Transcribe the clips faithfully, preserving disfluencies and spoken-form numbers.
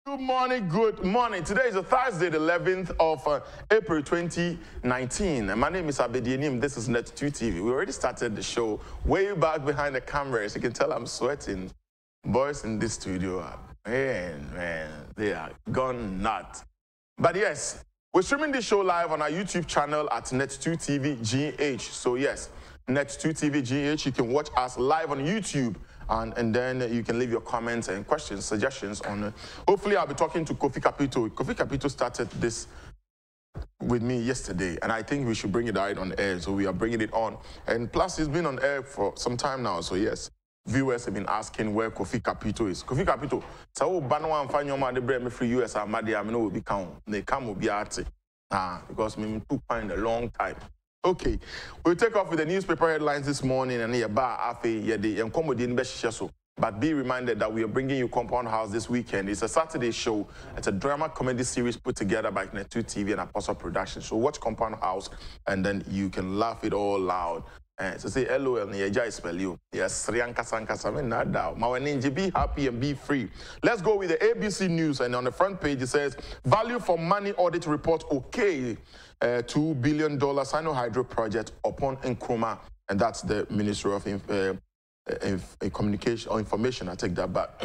Good morning, good morning. Today is a Thursday, the eleventh of uh, April twenty nineteen. And my name is Abedi Enim. This is Net two T V. We already started the show way back behind the cameras. You can tell I'm sweating. Boys in this studio, man, man, they are gone nuts. But yes, we're streaming this show live on our YouTube channel at Net two T V G H. So yes, Net two T V G H, you can watch us live on YouTube. And, and then you can leave your comments and questions, suggestions on. Uh, hopefully, I'll be talking to Kofi Kapito. Kofi Kapito started this with me yesterday, and I think we should bring it out on air. So we are bringing it on. And plus, he's been on air for some time now. So yes, viewers have been asking where Kofi Kapito is. Kofi Kapito, so Banwa and Fanyoma de Breme free U S Amadi, I know will be count. They come will be at ah because me took find a long time. Okay, we'll take off with the newspaper headlines this morning and here bar afe yede enkomodi nbehye so. But be reminded that we are bringing you Compound House this weekend. It's a Saturday show. It's a drama comedy series put together by Net two T V and Apostle Productions. So watch Compound House and then you can laugh it all loud. And so say L O L ni eja spell you. Yes, Sriyanka Sankasa me na da. Mawaninji, be happy and be free. Let's go with the A B C News, and on the front page it says value for money audit report okay. Uh, two billion dollar Sino-Hydro project upon Nkrumah, and that's the Ministry of Inf uh, Inf Communication or Information. I take that back.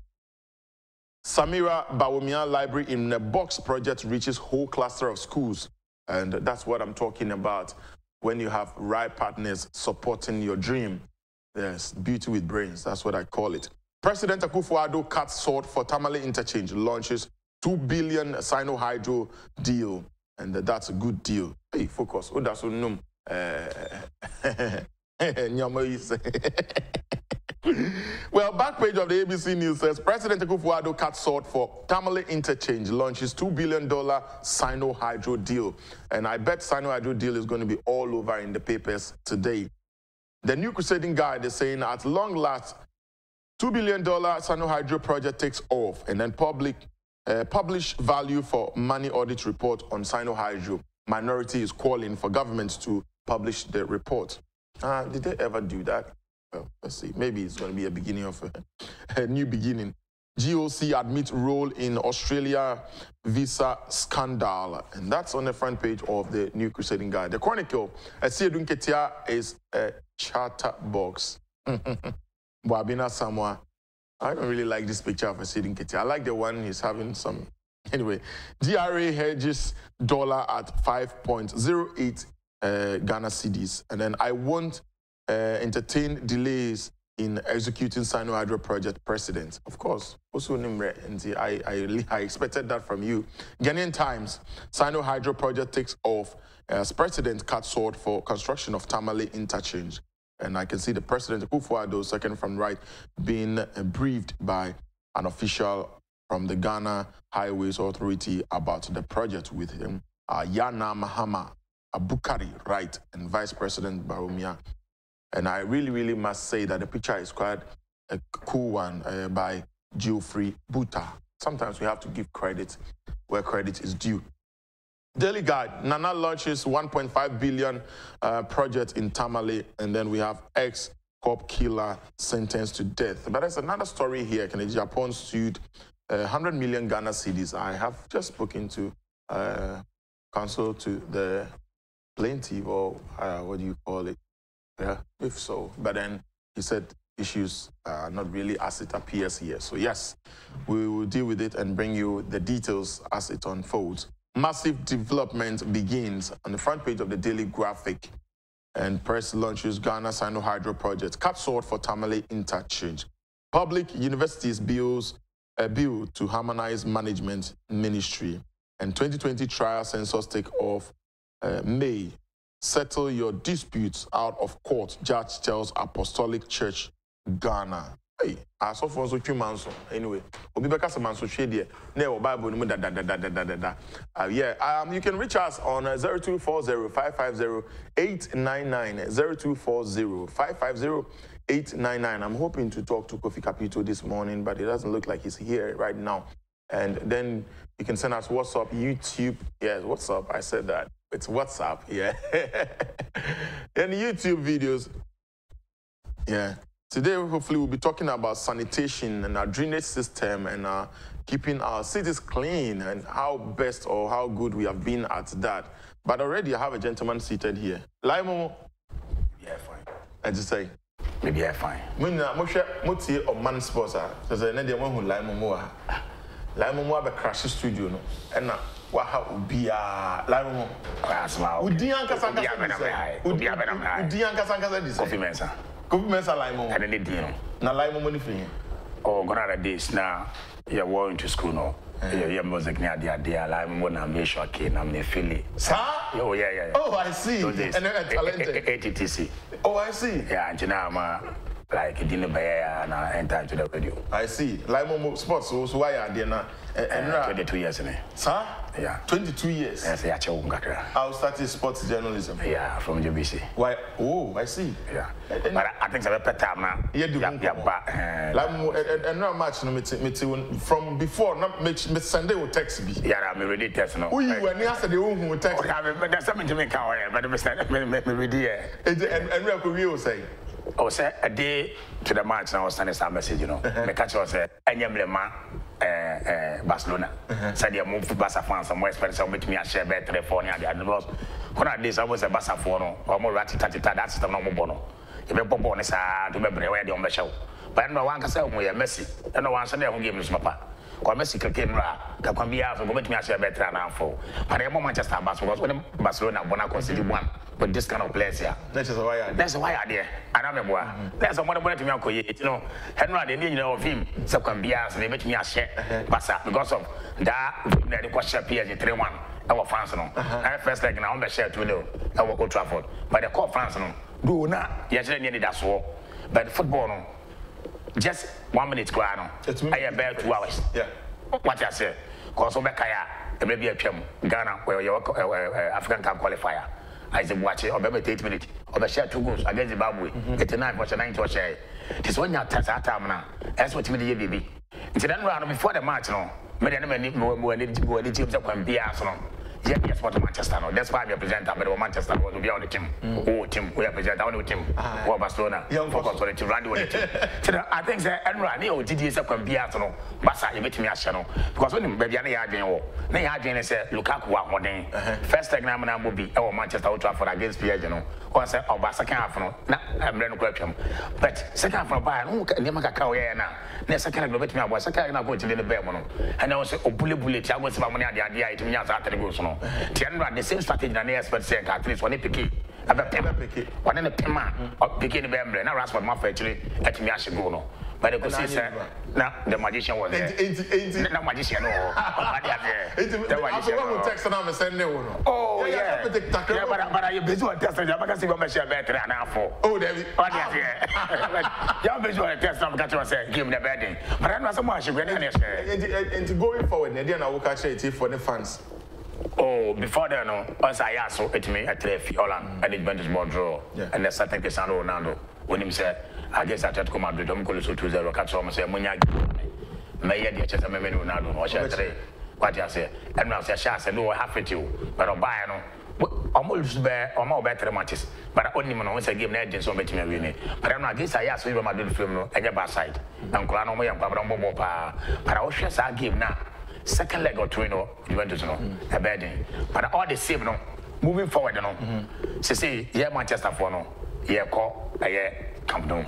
Samira Bawumia Library in the Box project reaches whole cluster of schools, and that's what I'm talking about. When you have right partners supporting your dream, yes, beauty with brains. That's what I call it. President Akufo-Addo cuts short for Tamale Interchange, launches two billion Sino-Hydro deal. And that's a good deal. Hey, focus. Oh, that's no. Well, back page of the A B C News says President Akufo-Addo cuts short for Tamale Interchange, launches two billion dollar Sino-Hydro deal. And I bet Sino-Hydro deal is going to be all over in the papers today. The New Crusading Guide is saying at long last, two billion dollar Sino-Hydro project takes off, and then public Uh, publish value for money audit report on Sino-Hydro. Minority is calling for governments to publish the report. Uh, did they ever do that? Well, let's see. Maybe it's going to be a beginning of a, a new beginning. G O C admit role in Australia visa scandal. And that's on the front page of the New Crusading Guide. The Chronicle, Esiedun Ketia is a charter box. Wabina Samoa. I don't really like this picture of a Esiedun Ketia. I like the one he's having some. Anyway, G R A hedges dollar at five point zero eight uh, Ghana cedis. And then I won't uh, entertain delays in executing Sino-Hydro project president. Of course, also I, I, I expected that from you. Ghanaian Times, Sino-Hydro project takes off as president cuts short for construction of Tamale Interchange. And I can see the President Akufo-Addo, second from right, being briefed by an official from the Ghana Highways Authority about the project with him, uh, Yana Mahama Abukari, right, and Vice President Bawumia. And I really, really must say that the picture is quite a cool one uh, by Geoffrey Buta. Sometimes we have to give credit where credit is due. Daily Guide, Nana launches one point five billion uh, project in Tamale, and then we have ex-cop killer sentenced to death. But there's another story here. Kennedy Japan sued uh, one hundred million Ghana cedis. I have just spoken to uh, counsel to the plaintiff, or uh, what do you call it? Yeah, if so. But then he said issues are not really as it appears here. So yes, we will deal with it and bring you the details as it unfolds. Massive development begins on the front page of the Daily Graphic, and press launches Ghana Sino-Hydro project. Cut short for Tamale Interchange. Public universities bills a bill to harmonize management ministry. And twenty twenty trial census take off uh, May. Settle your disputes out of court, judge tells Apostolic Church Ghana. Hey, I saw for so few months. Anyway, we'll be back as a man so shady. No Bible, da da da da da da da. Uh, yeah, um, you can reach us on uh, zero two four zero, five five zero, eight nine nine, zero two four zero, five five zero, eight nine nine. I'm hoping to talk to Kofi Kapito this morning, but it doesn't look like he's here right now. And then you can send us WhatsApp, YouTube. Yes, WhatsApp. I said that. It's WhatsApp. Yeah. And YouTube videos. Yeah. Today, hopefully, we'll be talking about sanitation and our drainage system and uh, keeping our cities clean and how best or how good we have been at that. But already, I have a gentleman seated here. Lai Momo. Yeah, fine. I just say. Maybe I'm fine. Muna, Moshe, Moti or Man Sports. There's another one who Lai Momo. Lai Momo have a crash studio, no? And now, what how be a Lai Momo? Udianka Sanka. Udianka Sanka. Coffee Mensa. Coffee Mensa Lai Momo. I didn't know. Na Lai Momo ni free. Oh, gone out of days now. You're going to school now. You're music near the idea. Like I'm gonna make sure I I'm the Philly. Sir? Oh, yeah, yeah. Oh, I see. And then talented. A T T C. Oh, I see. Yeah, and now I'm like it didn't buy and I enter to the radio. I see. Like Momo Sports, so why are they now? twenty-two years, innit? Sir? Yeah. twenty-two years. Yes, yeah, I started sports journalism. Yeah, from J B C. Why? Oh, I see. Yeah. But I think it's a better time now. Yeah, do yeah, yeah, but like and not much no me from before not me Sunday will text me. Yeah, I'm ready text now. Oh, you when you said the one who text. Yeah, but there's something to make out but me stand me ready. And and we could will say. I was a day to the match now. I was sending some message, you know. Me catch was a emblema eh Barcelona. Said they move to Barca fans some more expensive with me a share better for me and the others. When I this I was a Barca for no or more rat tat tat that system no more bono. You be pop on sa to be where they on the show. But no one can say we are Messi. And no one said they won't give me some papa. Kwa Messi camera ka kwambia so go met me a share better na for. But the Manchester Barcelona when Barcelona bona consider one. But this kind of players here. That's why I That's why I there. I don't remember. That's someone wanted to me uncle. You know, Henry they need of him. So can be as they make me a share. Basa because of that the question P S G three one. Our fans no. I first like now on the share to know. Our Old Trafford. But the call fans no. Do not. Yes, they need that so. But football no. Just one minute go on. I about two hours. Yeah. What I say. Cause over Kaya, maybe a P M Ghana where your African Cup qualifier. I said, watch it, or maybe eight minutes, or share two goals against Zimbabwe. eighty-nine was a ninety was share. This one you test that time now. That's what you mean, baby. Until then, round before the match, no, many many more more teams that can be Arsenal. Yeah, yes, what Manchester. No, that's why we present. But Manchester will be on the team. Oh, team, we represent our new team. Or Barcelona. Focus on the team, run with the team. I think that Enra, Neo, G D S can be Arsenal. Basa, you meet me as channel. Because when baby, I had you. They had you said, Lukaku, one day. First exam will be our Manchester Ultra for against P S G. You know, or say, or Basa can't have no. I'm running question. But second from Bayern, who can never go here now. Next second, I go to me. I was second, I go to the Bermono. And I was a bully bullet. I was about money at the idea to me after the goals. Tianra the same strategy than the expert say at least one picky. Aba pema picky. One in a pema or picky the member. Now Rasmus Maffa actually at me as go no. But the could say now the magician was there. The magician no. The magician will text and send no. Oh yeah. Yeah, but but I visual test and I see what my share better now for. Oh David. What is here? You visual test and catch us say give me the bedding. But I know so much when and going forward, then I will catch it for the fans. Oh, before that, no. Once I asked it me at Trefi Holland, and it went to draw. And the second Cristiano Ronaldo, when he said, I guess I tried to come out with them, go to two zero, catch someone say, Munyag, may I get a memory Ronaldo, or shall I what you say? And now say, Shas, and no, half it you, but I'll buy no. Almost bear or more better matches, but only when I give legends or make me winning. But I'm not this. I asked you, my good film, and your bad side. And Colano, and Pablo, but I was just I give now. Second leg or two, you know, you went to know a bedding. But all the same, no, moving forward, you know. So say, yeah, Manchester for no, yeah, call, yeah, Camp Nou.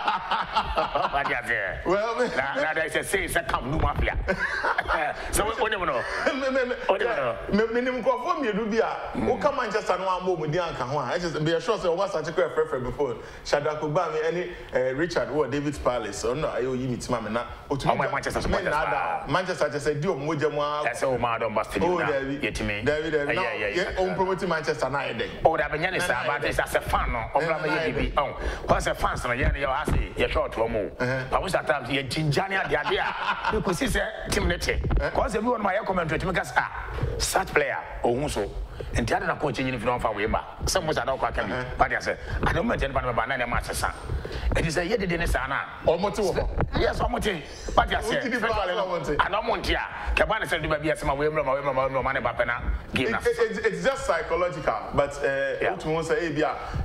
What you say? Well, now they say it's a Camp Nou mafia. So what do you know? What do you know? Minimum conform you do be a who come Manchester no one with the anchor one. I just be a sure say what's such a prefer before. Shadrack Obama any Richard or David Palace or no, I owe you meet mama na. Oh my Manchester supporters. Manchester just say do moja mo. That's all my don't bust you now. Get me. David, yeah, yeah, yeah. On promoting Manchester now then. Oh, that Benyani sir, but it's as a fan no. Obrama you be. Oh, what's a fan so yeah, you ask you short to mo. But we start time you Jinjania the idea. Because it's a team net. Because everyone my comment to make us ah such player or so. And the other coach in front of Wema. Some was a dog can be. But I said, I don't mention banana matches. It is a year didn't say, almost yes, almost. But I said, I don't want here. Cabana said, maybe some way, my money, Bapana. It's just psychological, but uh, yeah.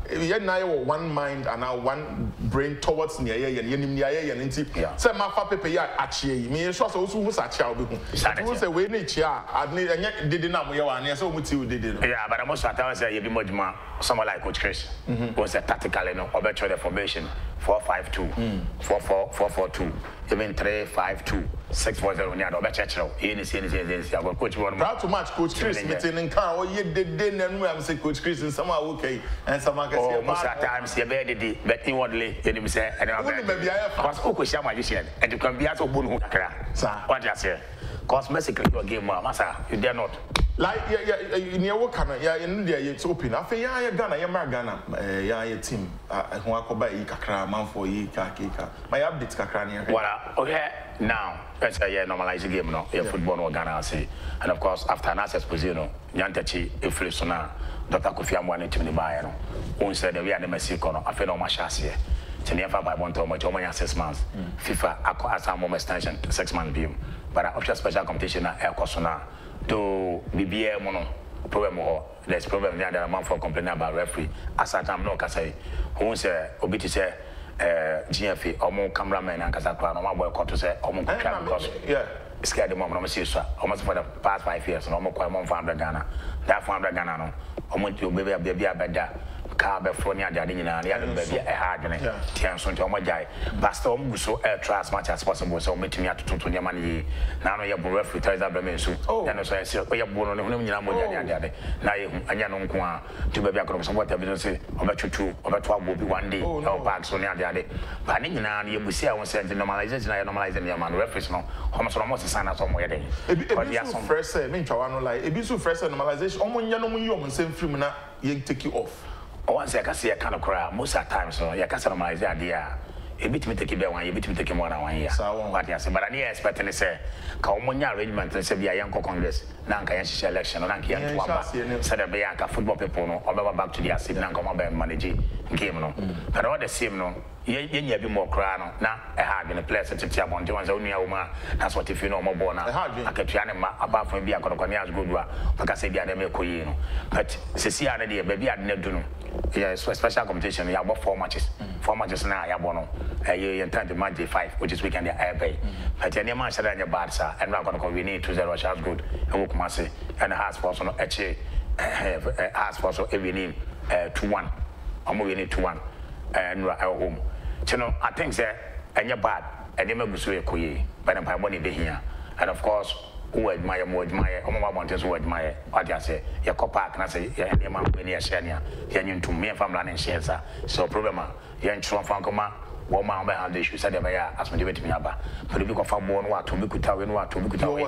yeah na one mind and now one brain towards near ye ye nim near ye nti say ma fa pepe ya achie me so so so hu sa chia obi hu who say we na chia adne enye dede na mo ye wa na say o muti o dede no yeah but most of the time say you be moduma someone like Coach Chris who say tactically no over the formation four five two four four four four two even three five two six four zero nya do be chechero e ni se ni se ni se go coach one proud to match Coach Chris meeting in car o ye dede na nu am say Coach Chris in some okay and some can say most of the times you be dede but inwardly you dey say and because o ko share magician and you can be as obun hu kakra what you say cosmetically your game massa you dare not like yeah yeah in your work kana yeah in there it's open afi yeah yeah Ghana yeah mar Ghana eh yeah yeah team ho akoba yi kakra man for yi ka ka my update kakra ne voilà okay now let's say yeah normalize the game no yeah football no Ghana say and of course after an access position nyantachi efiri so na Doctor Kofi Amwane team ni buy no won said we are the Mexico no afi no ma chance Tenefa by one to much over six months. FIFA acquired some more extension to six months beam. But I option special competition at Air Cosona to B B A mono problem or there's problem there that amount for complaining about referee. As I am no say who say Obiti say uh G F A or more cameraman and Casacra no more boycott to say or more because yeah. Scared the mom no see so almost for the past five years no more quite more from Ghana. That from Ghana no. Almost you baby baby better. Car before near the Adina, the other baby a hard in it. Tianson to my guy. Pastor Muso air try as much as possible, so meeting me at two twenty money. Now you're bereft with Tizer Bemesu. Oh, and so I said, we are born on the other. Now I know Kwa to be back on some what evidence about you two, about twelve will be one day, no bags on the other day. But now you will see, I was saying the normalization, I normalizing the man reference no, almost almost a sign of somewhere. But yes, some fresh, I mean, Chawano like a bit so fresh normalization, almost Yanom, same film, you take you off. Once I can see a kind of crowd, most of the time, so you can normalize the idea. A bit me take it one, a bit me take him one one year. So what you say, but I need expect to say, Kaumunya arrangement and say be a young Congress, Nanka Yashi election, or Nanki and said a Bianca football people no, or back to the Asim Nanka managing game no. But all the same no, you be more crown now. I had been a place to tell on Jones only a woman. That's what if you know more born. I can try apart from be a Conoconia's good one, because I say be a Nemeco. But Cecilia, baby, I didn't do. Yeah, so special competition. You have about four matches. Four matches now. You have one. You intend to match five, which is weekend. Air pay. But any match that you're bad, sir, and we're going to we need two zero. That's good. And we must say, and has for so actually has for so every name two one. I'm we need two one. And we're at home. You know, I think that and you're bad. And you may be so quick, but I'm money be here. And of course. Who admire more admire, or more want who admire, what you say, your copac, and I say, yeah, your man, when you're sharing, you're to me from running shares. So, problem, you're in Trump, Fankoma, one man behind the issue, said, as me to me about. But if you go from one what to make it out in what to make it out,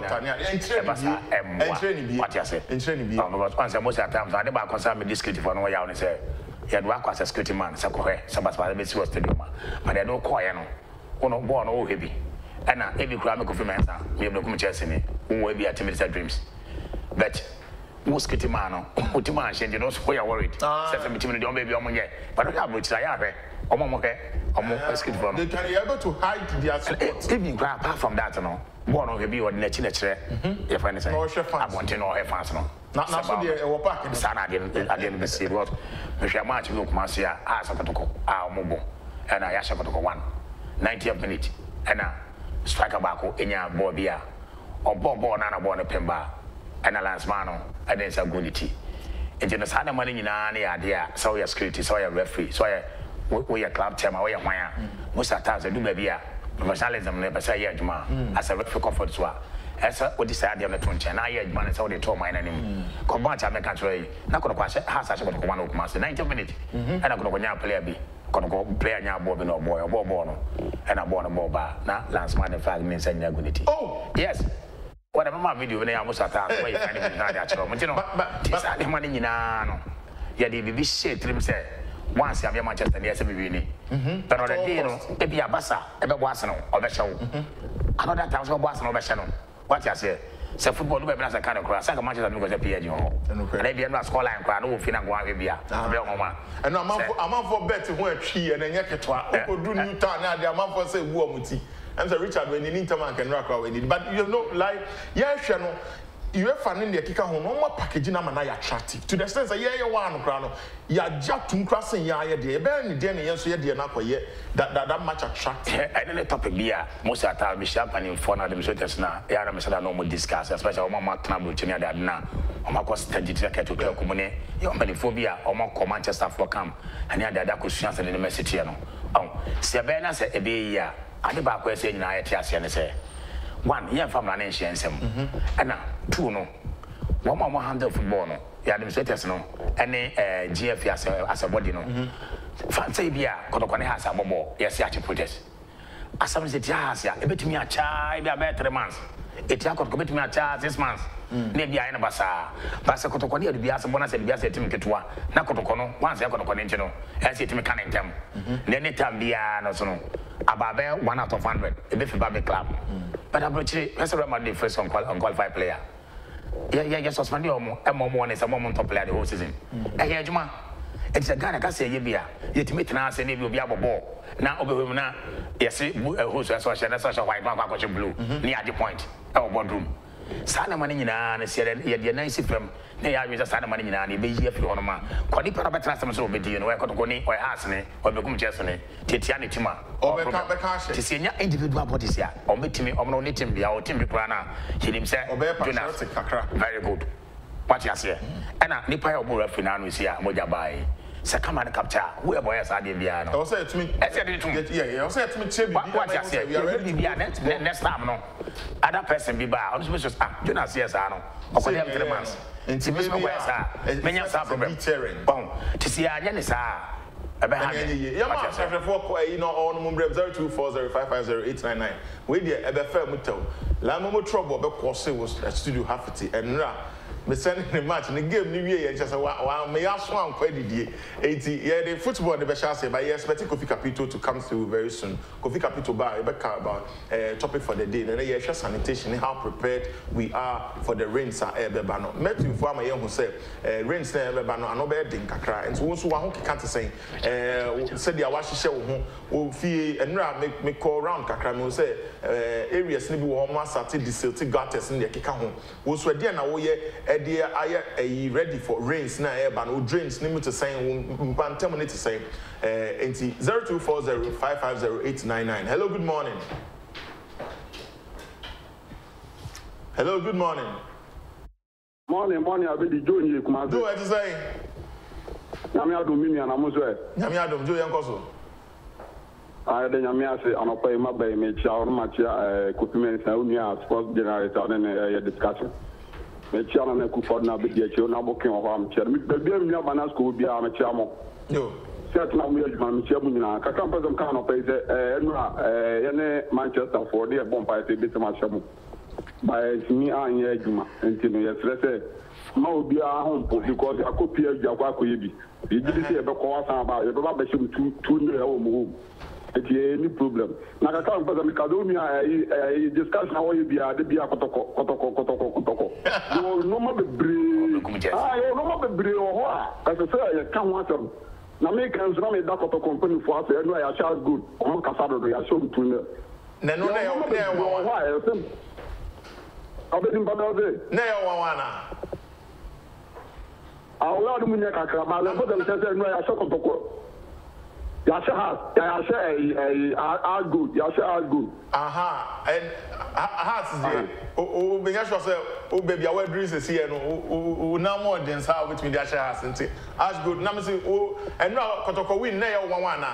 what you say, in training, because once most of the times I never concern me discreet for no way out and say, you had work as a security man, so somebody was the but I don't quite know, one of born all heavy. And now, every crime of confirmation, we have no communication, who will be at Timothy dreams. But who's getting man, who to man, and you know, so you're worried. Seven Timothy don't baby on yet, but I have which I have, or more, or more, they can be able to hide their support. Even apart from that, no, one of you or nature, if anything, I want to know her fans. Not so dear, or back in Sana, I didn't see what if you're much look, Marcia, ask a protocol, our mobile, and I ask a protocol one, ninetieth minute, and now. Striker bako enya bobia or bobo na na born a pemba and a last man and then some good tea. Into the side of money in an idea, so your security, so your referee, so your club team, or your wire. Most of the times I do maybe a professionalism never say yeah, Juma as a referee comfort swap. As what decided on the twenty and I had man, so they told my enemy. Come on, I'm a country. Not going to pass it, has actually one of master ninety minutes, and I'm going to play a bit. Gonna go play a boy no boy or boy born and I born a boy bar now last man and five minutes and you're oh yes whatever my video when I almost attack where you find it that you know but this are the money in ano yeah the B B C trim say once I'm Manchester and yes we win but on the day you know it be a bassa ever was no or the show another time so was no channel what you say say football do be as a kind of class. I can Manchester because P G ho. And they be no score line kwa no fi na go ahwe bia. Be ho ma. And am for am for bet ho atwi and enye ketwa. Okodu new town na dey am for say wu omuti. And say Richard when you need to man can rock when but you know like yeah hwe no UEFA ne de kika ho no mo package na ma na ya attractive to the sense that yeah yeah one kra no ya ja tum kra sen ya ye de e be ne de ne yenso ye de na koye that that that much attractive. I don't topic bia most of the time Michelle Pani for na dem so test na ya na mesela no mo discuss especially o ma tana bro na na o ma ko study to get to tell komune e o mani phobia o ma ko Manchester for camp ani ada da ko suan se ne me city no oh se be na se e be ya ade ba ko e se nyina ye te ase ne se one yeah family na nhyia nsem ana two no one more handle football no ya administrators no any eh G F as as a body no fancy bia kotokwane ha sa bobo yes ya protest asam se tia asia e betimi acha e bia be three months e tia kotoko betimi acha six months na bia na basa basa kotokwane ya bia se bona se bia se timi ketua na kotokono once ya kotokwane nche no e se timi kan entem na any time bia no so no ababe one out of one hundred e be fiba be club but abrochi let's remember the first unqualified player. Yeah, yeah, yes, suspend your more and more is a moment top player the whole season. Eh, yeah, Juma. It's a Ghana can say you be a yet to meet now say you be a ball. Now over him now, yes, who's a social such a white back blue near the point. Our boardroom. Sana money in an said the nice film. They are just sana money in an be here for one man. Quadi parabatras so be you know, I could go or ask me or become Jessony, Titiani Tima, or to see any individual bodies here, or meet me or no knitting be our team plana. He himself, very good. What you say? And I nipa or more finan is here, Mojabai. Sakamana capture, whoever else I did. I said to me, I said to me, yeah, I said to me, what you say? We are ready to be next time. No, other person be bad. I'm supposed to ah, do not see us. I know. Or them three months. And to me, where's that? Many of problem. Boom. To see our Jenny, sir. You know, on zero two four zero five five zero eight nine nine. We did a fair mutual. Lamomo trouble, but course it was a studio half it and ra. Me sending the match and the game new year and just wow me ask one quite eighty yeah the football the best say but yeah expecting Kofi Kapito to come through very soon. Kofi Kapito bar about uh topic for the day and yeah share sanitation how prepared we are for the rains are ebe ba no metu for am who say uh rains na ebe ba no ano be den kakra and so won so wa ho keka te say uh said dia wa hihye wo ho wo fie enra make me call round kakra me say uh areas ni bi wo ho asate disilty gutters ni keka ho wo so dia na wo ye Edia are ready for rains na airban or drains limit to saying Bantam to say uh zero two four zero five five zero eight nine nine. Hello, good morning. Hello, good morning. Morning, morning, I'll be the Joe you come out. Do what to say? Namia Dominion, I'm also Namia Dom Joe Yankoso. I then Yamia say, I'm a pay my bay, make sure much Kutumen Saunia sports generator and a discussion. Me chama na ku for na be dia che na bokin ho am che me be be mi aba na school bia me chama yo set na mu yaduma me chama nyina ka kan pazam kan no pay say eh no eh yene Manchester for dey bomb pay say bit ma chama by me an ye aduma enti no ye stress ma obi a ho po because akopi adwa kwa akoye bi e gidi say e be ko wasan ba e be ba be shim two two no e wo mu it's any problem. Now, I can't put a discussion how you be a debia kotoko kotoko kotoko kotoko. No more be brave. Ah, no more be brave or what? As I say, I can't want them. Now, make us run a Dakota company for us. I know I shall good. I'm not Casado. I show to them. No, no, no, no. Why? I'll be in Badal. No, Wana. I'll allow them in your car. I'll put them no, I shall kotoko. Yasha has, Yasha are good. Yasha are good. Aha, and has there. Oh, oh, Yasha say, oh, baby, our dreams is here. No, no more than how with me, Yasha has, and say, as good. Now, say, oh, and now, Kotoko win, nail one one.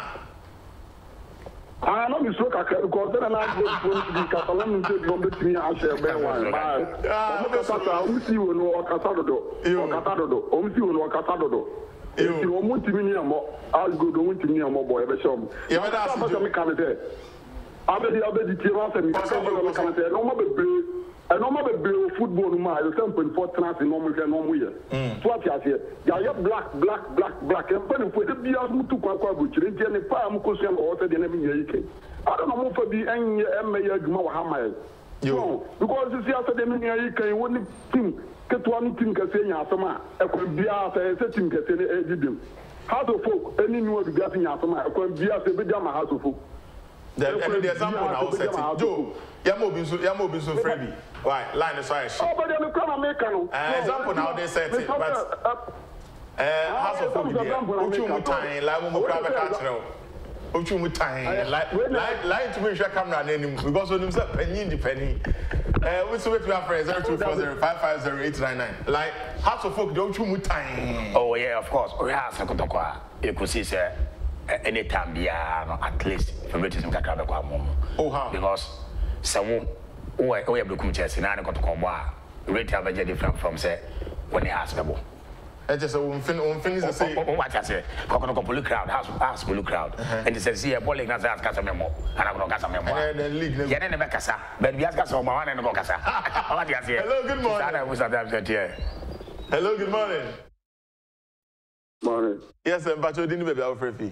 I know you spoke a quarter and I go to the Catalan from the Tina Asher Bewan. I see you know Catado, Catado, Omsi, or Catado. If you want to me, I'll go to me a mobile ever show. Yeah, that's what I'm coming there. I bet the other details and come there. No more be a normal be football, my example for trans in normal and normal year. What you say? Yeah, black, black, black, black, and penny for the beer to Quack, which is any farm cushion or the enemy. I don't know for the any M A Hammer. You because you see after the mini, you can only think. Get one thing can say, Yasama, a could be a setting can say, Edidim. How to folk, any new getting Yasama, a could be a big house of folk. The, and the example now set it. Joe, Yamobiso, Yamobiso Freddy. Why? Line is why. Oh, but then come American. Example now they set it, but uh, House of Folk, Uchu Mutai, Lamu Krabaka, Uchu Mutai, like to wish a camera name because when himself penny independent. Uh, what's the way to our friends? Zero two four zero five five zero eight nine nine. Like House of Folk, don't you Mutai? Oh yeah, of course. We have Sakotokwa. You could see, sir. Anytime they are at least favoritism can come back. Oh, how? Because some who are looking at us and I got to come back. Rate have a different from say when they ask about. I just won't finish the same. What I say, Cocono crowd, house blue crowd, and he says, see a bowling as I got a memo, and I'm going to get a memo. And then league, yeah, then the Becassa, but we ask us on one and go Cassa. Hello, good morning. Hello, good morning. Morning. Yes, but you didn't be our free.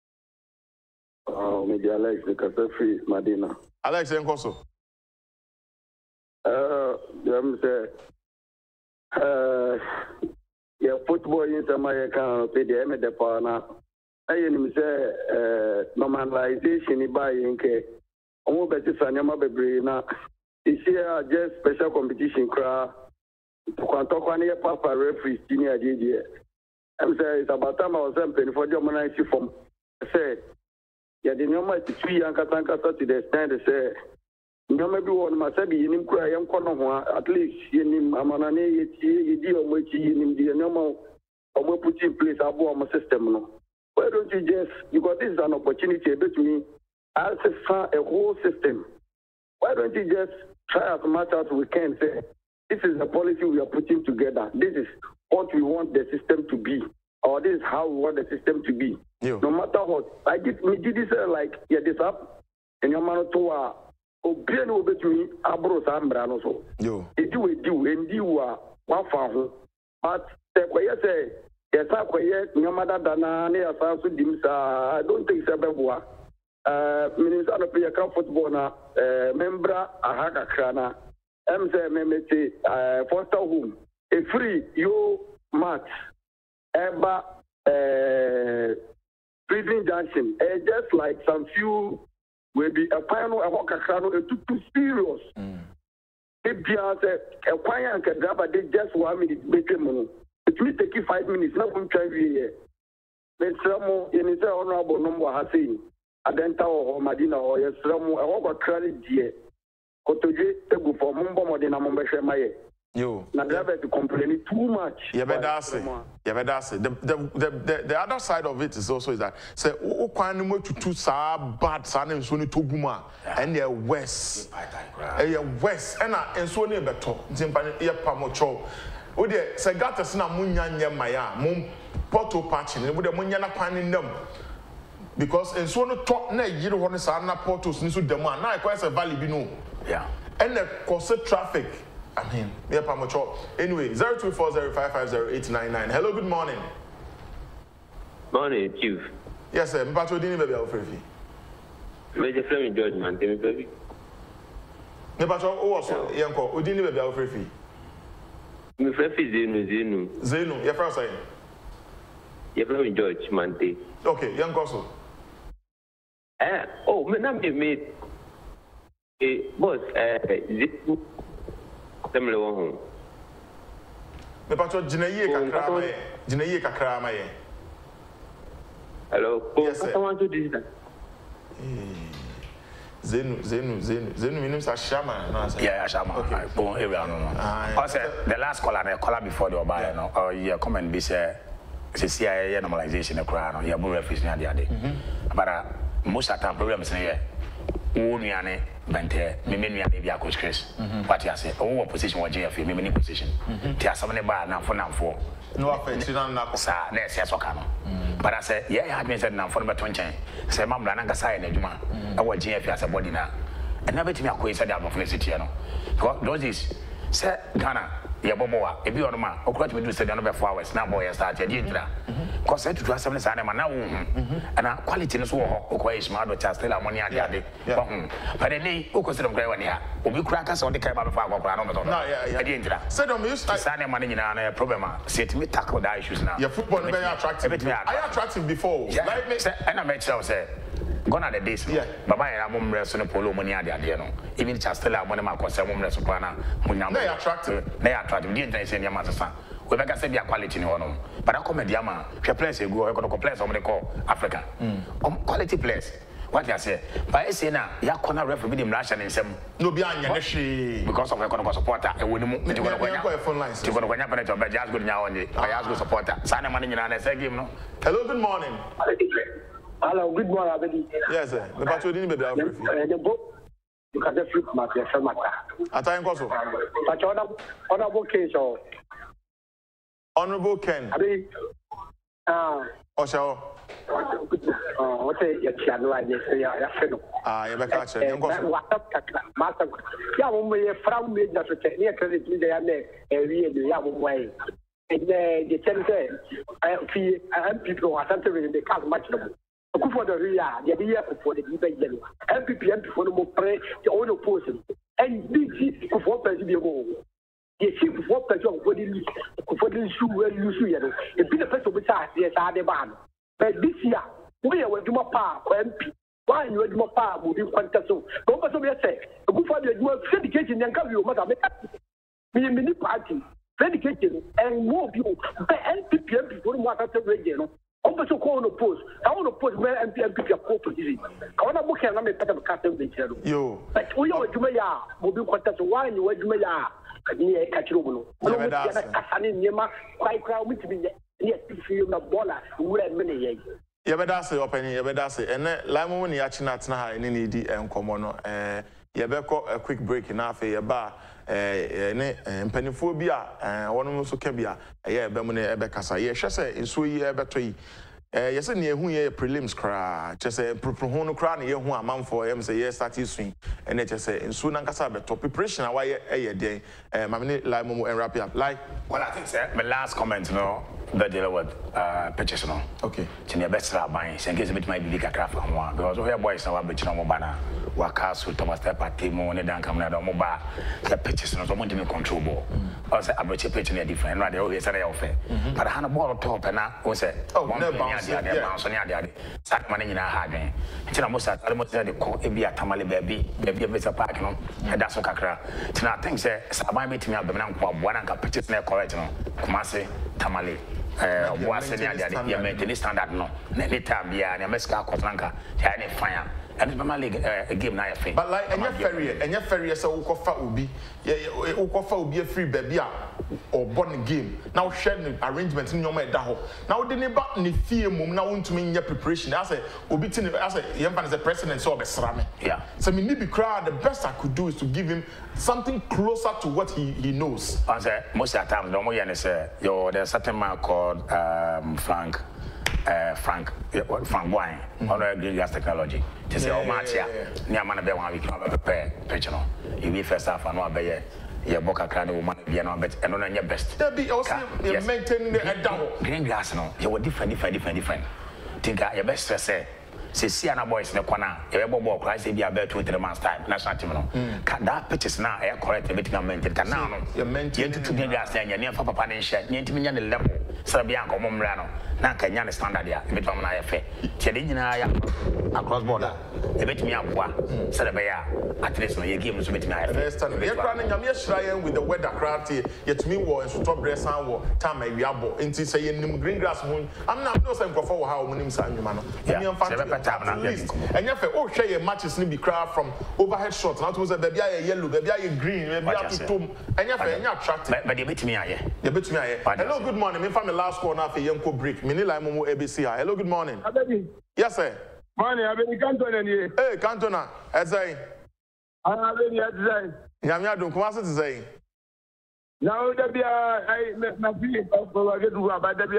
Oh, maybe Alex, the cafe free, Madina. Alex, and Koso. Uh, I'm say, uh, yeah, football in some account, pay the M at the partner. I am say, uh, normalization by Inke. Almost better than your mother, now. This year, just special competition, crowd. To talk on your papa referee, senior D J. I'm saying it's about time I was saying for the money from say. Yeah, the number is three and Katanka to the stand say. No, maybe one must be in him cry and corner at least in him Amanane, you deal with him the normal or put in place a bomb system. Why don't you just because this is an opportunity bet me as a whole system. Why don't you just try as much as we can say this is the policy we are putting together. This is what we want the system to be, or this is how we want the system to be. Yo. No matter what, I did me did this uh, like yeah this up, and your man to uh, obtain over to me abros ambrano so. Yo. They do it do and do uh one for but the way say yes I quiet your mother dana near South Dimsa. I don't think it's a beboa. Uh, Minister of Player Football na uh, member Ahaka Krana. I'm saying me say uh foster home. A free you match ever uh Prison Junction, uh, just like some few will be a final a walk a too too serious. If you say a quiet and grab a day just one minute make a money. It will take you five minutes, not from try here. Then some more in his honorable number has seen Adenta or Madina or yes, some more a walk a credit dear. Kotoje, they go for Mumbo Modena Mombashemaye. Yo. Now they have to complain too much. Yeah, but that's it. Yeah, but that's it. The, the, the, the, the other side of it is also is that say o kwanu mo tutu sa bad sa na nso ni toguma and the west. Eh yeah west and na nso ni beto. Ntimpa ye pa mo cho. O de say gata se na munya nya maya mo porto patch ni mo de munya na kwan ni ndam. Because nso no to na yiri ho ni sa na portos ni so dem a na e kwa say valley bi no. Yeah. And the cause traffic. I mean, yeah, Pamacho. Anyway, zero two four zero five five zero eight nine nine. Hello, good morning. Morning, Chief. Yes, sir. Mpacho dini baby Alfrefi. Major Fleming George, man. Tell me, baby. Mpacho, oh, also, yanko. Udini baby Alfrefi. Me Fleming Zenu, Zenu. Zenu, your first name. Yeah, Fleming George, man. Okay, yanko so. Eh, oh, me na me me. Eh, boss, eh, Zenu. Temle wo ho. Me pacho jinaye kakra ma ye. Jinaye kakra ma ye. Hello. Yes, sir. I want to do that. Zenu, Zenu, Zenu. Zenu means a shaman. No, yeah, a shaman. Okay. Bon, area no no. I said the last caller, the caller before the buy no. Or yeah, comment be say C I A normalization e kra no. Yeah, bo reference na dia de. But most of the time problems here. Wo nuane bente me me nuane bia coach Chris what you say wo position wo J F me me position ti asam ne ba na fo na fo no affect na na sa na se so ka no but I say yeah had me said na fo no beto nchen say mamla na ngasa na adwuma e wo J F as a body na and na betimi akoyi say da abofo city no because those is say Ghana ye boboa e bi onoma okura timi do say no be four hours na boy start e di ntra because say to asem ne sa na ma na wo and quality no so wo okwa isma do cha still amoni ade ade but then e okosere mkra wani ha obi kura ka so de kai ba be fa akwa no meto no yeah e di ntra say dem use sa na ma ne nyina na problem a set me tackle that issues now your football no be attractive are you attractive before like me say and I make sure say gone are the days. Yeah. Baba ya mum reso no polo money ade ade no. Even Chastela money ma kwase mum reso kwa na munyam. They attractive. They attractive. Di ntan say nyama sasa. We beka say bia quality ni wono. But I come dia ma, hwe players egu o ko players o mo call Africa. Um quality players. What you say? But I say now, ya corner referee dem Russian in some. No be anya ne hwe because of economic supporter e woni mu. You go go phone lines. You go go nya penalty but just go nya on the. I just go supporter. Sana man nyina na say game no. Hello, good morning. Hello, good morning, Abedi. Yes, sir. The patrol didn't be there for free. The book, you can just flip my friend. At time koso. But honorable case or Honorable Ken. Abedi. Ah. Osho. Oh, what say you can do? I say ya friend. Ah, you better catch it. WhatsApp kakra. Master. Ya mo me from me na so check. Ni credit ni dey na e wi e ya mo wai. And the chance I fee M P people are something they can't match them. For the real, the year for the debate, M P P M for the more pray the own opposition. And this is for President. The chief for President for the for the issue where you see it. It's been a person which are yes, are the ban. But this year, we are with my power for M P. Why you had more power would you contest so? Don't person say, a good for the syndication and come you, Madam. Me a mini party. Dedicated and more people. The N P P M people want to region. Also call on post. I want to post where M P M P are co-producing. I want to book and I'm a better captain than you. But we are Jumaya, will be contest why you were Jumaya. Near Kachuno. Casanin Yama, quite crowd with me. Yes, if you have Bola, who had many years. Yabedase opening Yabedase and Limo when Yachinat na in any and Comono. Yabeko a quick break in half a bar. ne mpaniphobia wono no so kabia eh be mu ne ebe kasa ye hwese enso yi ebe to yi eh yese ne ehu ye prelims kra chese proproho no kra ne ye hu amanfo yem se ye start swing ene chese enso na nkasa be to preparation a waye eye den eh mamne like mo wrap up like well I think sir my last comment no that deal with uh purchase no okay chine best buy say case bit my big kakra fa ho because we boys na wa be china mo bana waka so Thomas Party mo ne dan kam na do mo ba the purchase no so mo dey control ball or say abrache pitch na different no dey always say ya ofe but han ball top na o say oh no bounce yeah bounce ne ade ade sak man nyina ha dwen china mo sa tale mo say dey ko e bia tamale baby baby be say park no e da so kakra china I think say saban betimi abem na nko aboa na nka purchase na correct no kuma say tamale eh boase ne ade ade ya maintain standard no na anytime bia na meska akotranka ya ne fire and it's my league a game na ya but like enya ferry enya ferry say wo kofa obi wo kofa obi free baby a or born game now share arrangement in your mind da ho now de ne ba ne fie mum na wontumi nya preparation I say obi ti ne I say yemfa as a president so obesra me yeah so me need be crowd the best I could do is to give him something closer to what he he knows I say most of the time no mo ya ne say yo there's a certain man called um Frank Uh, Frank, uh, Frank Wine, mm-hmm. on green gas technology. To say, oh, match here, near man, be one week, prepare, picture. You be first half, and one be your boca can woman be no bet, and on your best. There be also maintaining the double green grass. No, you were different, different, different, different. Think your best say. Say, see, and boys in the corner, a bubble cries, be about two, three months' time. National team. Can that pitches now, I correct a bit of maintain. Can now, you're maintaining to green grass, and you're near Papa Panisha, near to me on the level. Sabianco Momrano, Nakanya standard here, a bit of an I F A. Chedina across border, a bit me up, Sarabaya, at least you give us a bit of an I F A. You're running a mere shrine with the weather crafty, yet me war and stop breast and war, time may be able, and saying green grass moon. I'm not no saying for how many San Humano. At least, and you have oh, share your matches be crowd from overhead shots. Now it was a baby yellow, baby green, maybe up to tomb, and you have a attractive. But you bet me, I you bet me. Hello, good morning. Me from the last corner for Yanko Brick. Minila Momo A B C. Hello, good morning. Yes, sir. Morning, I've been Cantona here. Hey, Cantona, as I. I've been here today. Yamia don't come to say. Now, there be a my feeling of what I get to about the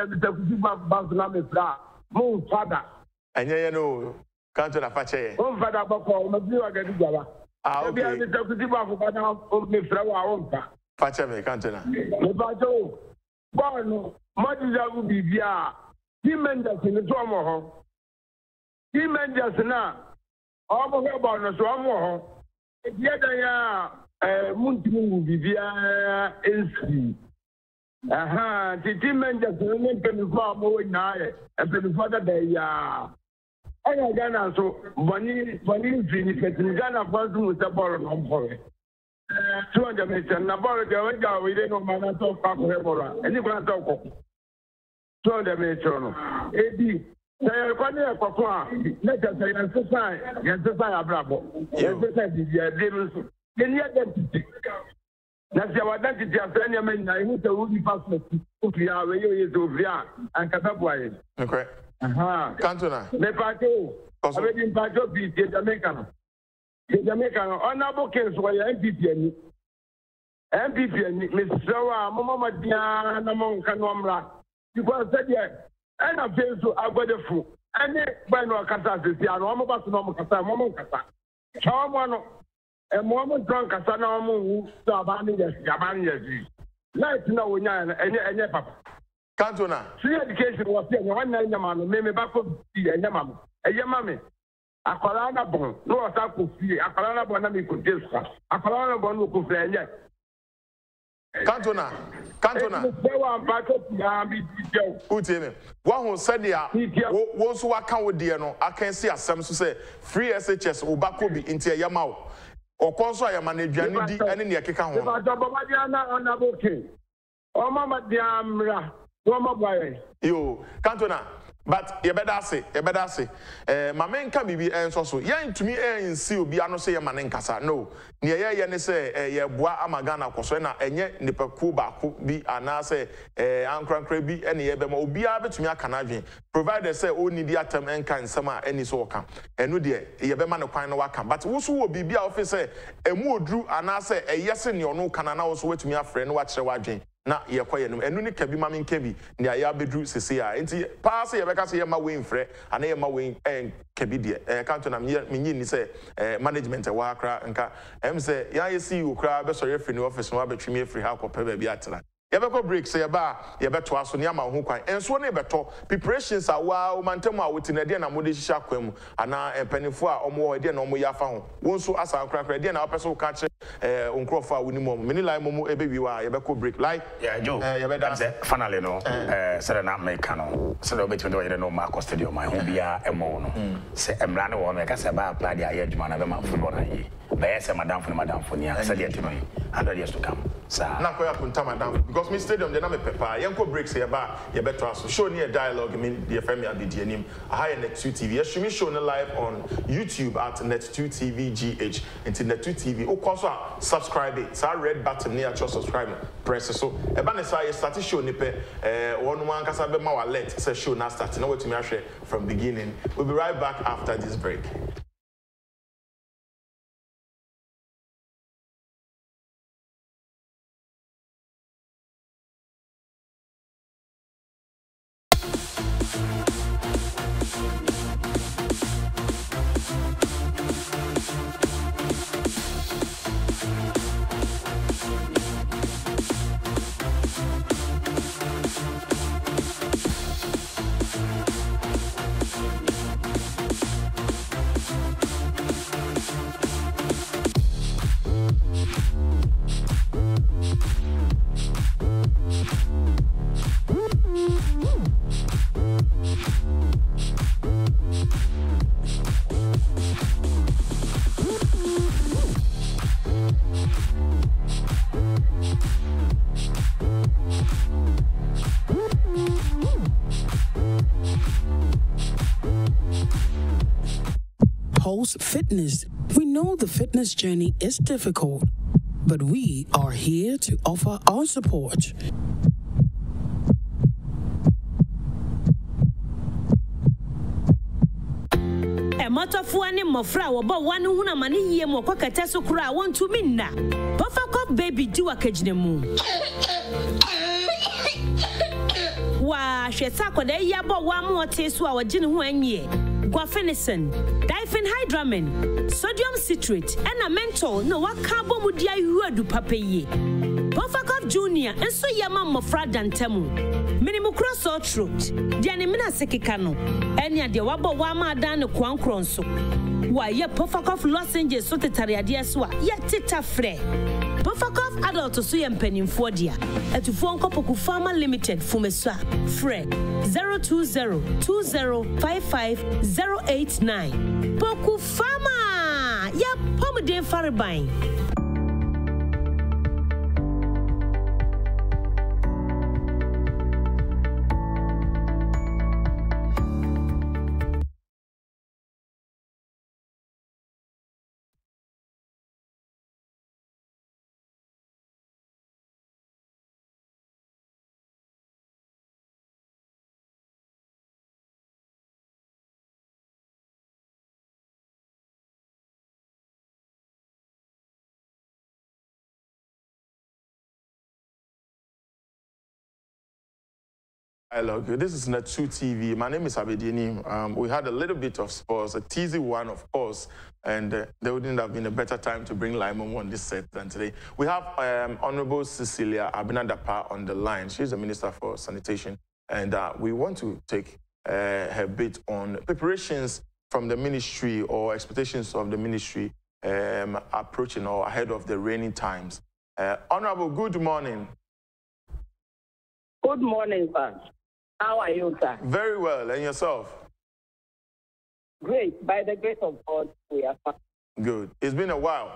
Bible, Moon father. And you know, Cantona Pache. Oh, father, but you are getting Java. Ah, okay. I'm going to be Pache me, Cantona. Bono, Madija will be via. He mentions in the Tomo. He mentions now. All the bonus one more. The other Muntimu will be via N C. Aha, the team mentions in the farm over now, and the father they are. Aya Ghana so bani bani fini petin Ghana kwantu musaboro no mpore. two hundred meters na ball de waja we dey no man to pa ko hebora. Eni kwa to ko. two hundred meters no. Edi say ko ne ko ko a na ja say yan so sai yan so sai abrabo. Yan so sai di dia dey no so. Eni identity. Na se wa identity afre ne men na ihu te udi passport. Ofi a we yo yezo via an kata boye. Okay. Aha. Cantona. Me pato. Already in pato bi de Jamaica. De Jamaica honorable case wa M P P ni. M P P ni Mister Wa mama madia na mo nka no mra. Because said yeah. And I feel so agbodefu. Any by no kasa sisi ano mo ba so no mo kasa mo mo kasa. Chawo mo no. E mo mo drunk kasa na mo wu so abani yes abani yes. Light na wonya enye enye papa. Cantona. Free education was here. One night, man, maybe back up the Yamam. A Yamami. A Colana Bon, no attack of free. A Colana Bonami could just a Colana Bon who could play yet. Cantona. Cantona. Utime. One who said, yeah, once who account with Diano, I can see as some to say free S H S or Bakobi into a Yamau. Or Conso, I manage any near Kika. Oh, Mamma Diamra. Yo, Cantona, but you better say, you better say, eh, my man can be and so so. Yeah, to me, eh, in see, be no say a man in Casa. No, near ya, ne say, eh, ya bois amagana cosena, and yet nipa kuba be and say, eh, ankran crabby, any ebemo, be able to me a Canadian, provided say, only the atom and kind summer any so come. And no dear, ye be man of kind of welcome. But also will be be officer, a more drew and I say, a yes in your no can also wait to me a friend, watch the watching. Na ye kwaye no enu ne kabi ma men kabi ne ya bedru sese a enti pass ye beka se ye ma we mfre ana ye ma we en kabi de eh kanto na me nyi ni se eh management e wa akra nka em se ya ye see you kra be so ye free office no abetwimi free ha ko pe ba bi atena ye beko break se ye ba ye beto aso ne ama ho kwan enso ne beto preparations a wa o mantem a woti na de na mo de hihya kwam ana empanifo a omo de na omo ya fa ho wonso asa akra akra de na opeso ka che eh onkrofo a woni mo mini line mo e be wi wa ye beko break like yeah Joe uh, yeah say finally no eh say na make no say do betimi do ye no ma ko stadium my ho bia emo no say emra ne wo me ka say ba apply dia ye adwuma na be ma football na ye ba ye say madam for madam for nia say dey tino one hundred years to come sir na ko ya kunta madam because me stadium de na me pepper yenko break say ba ye beto aso show ni a dialogue me the fm ya di anim aha net two T V yes me show no live on YouTube at net two T V G H into net two T V o ko so subscribe it so red button near your subscribe press so e ba ne say you start show ni pe eh one man kasa be ma alert say show na start na wait me ahwe from beginning. We'll be right back after this break. Pulse Fitness. We know the fitness journey is difficult, but we are here to offer our support. Motofuani mofra wobo wanu huna mani yie mo kwa kateso kura wontu minna. Bofakop baby diwa kejnemu. Wa hwesa kwada yabo wa mu otesu a wagine ho anye. Guafenison, diphenhydramine, sodium citrate, and a menthol no wa carbo mudia yuadu papeye. Bofakop Junior and so yama mofra dantemu. Minimu cross or throat, Dianimina sekikano, and ya de wabo wama dan kwankronso. Why ye Puffercough lozenges so tetariadia swa ye tita fre. Puffercough adult to suyen penny for dia. Et to phone Kopoku Pharma Limited Fumeswa Fre zero two zero two zero five five zero eight nine. Poku Pharma ya pomade faribine. Hello, this is Netsu T V. My name is Abedini. Um, we had a little bit of sports, a teasy one, of course, and uh, there wouldn't have been a better time to bring Lyman on this set than today. We have um, Honorable Cecilia Abinadapa on the line. She's the Minister for Sanitation, and uh, we want to take uh, her bit on preparations from the ministry or expectations of the ministry um, approaching or ahead of the rainy times. Uh, Honorable, good morning. Good morning, sir. How are you, sir? Very well. And yourself? Great. By the grace of God, we are fine. Good. It's been a while.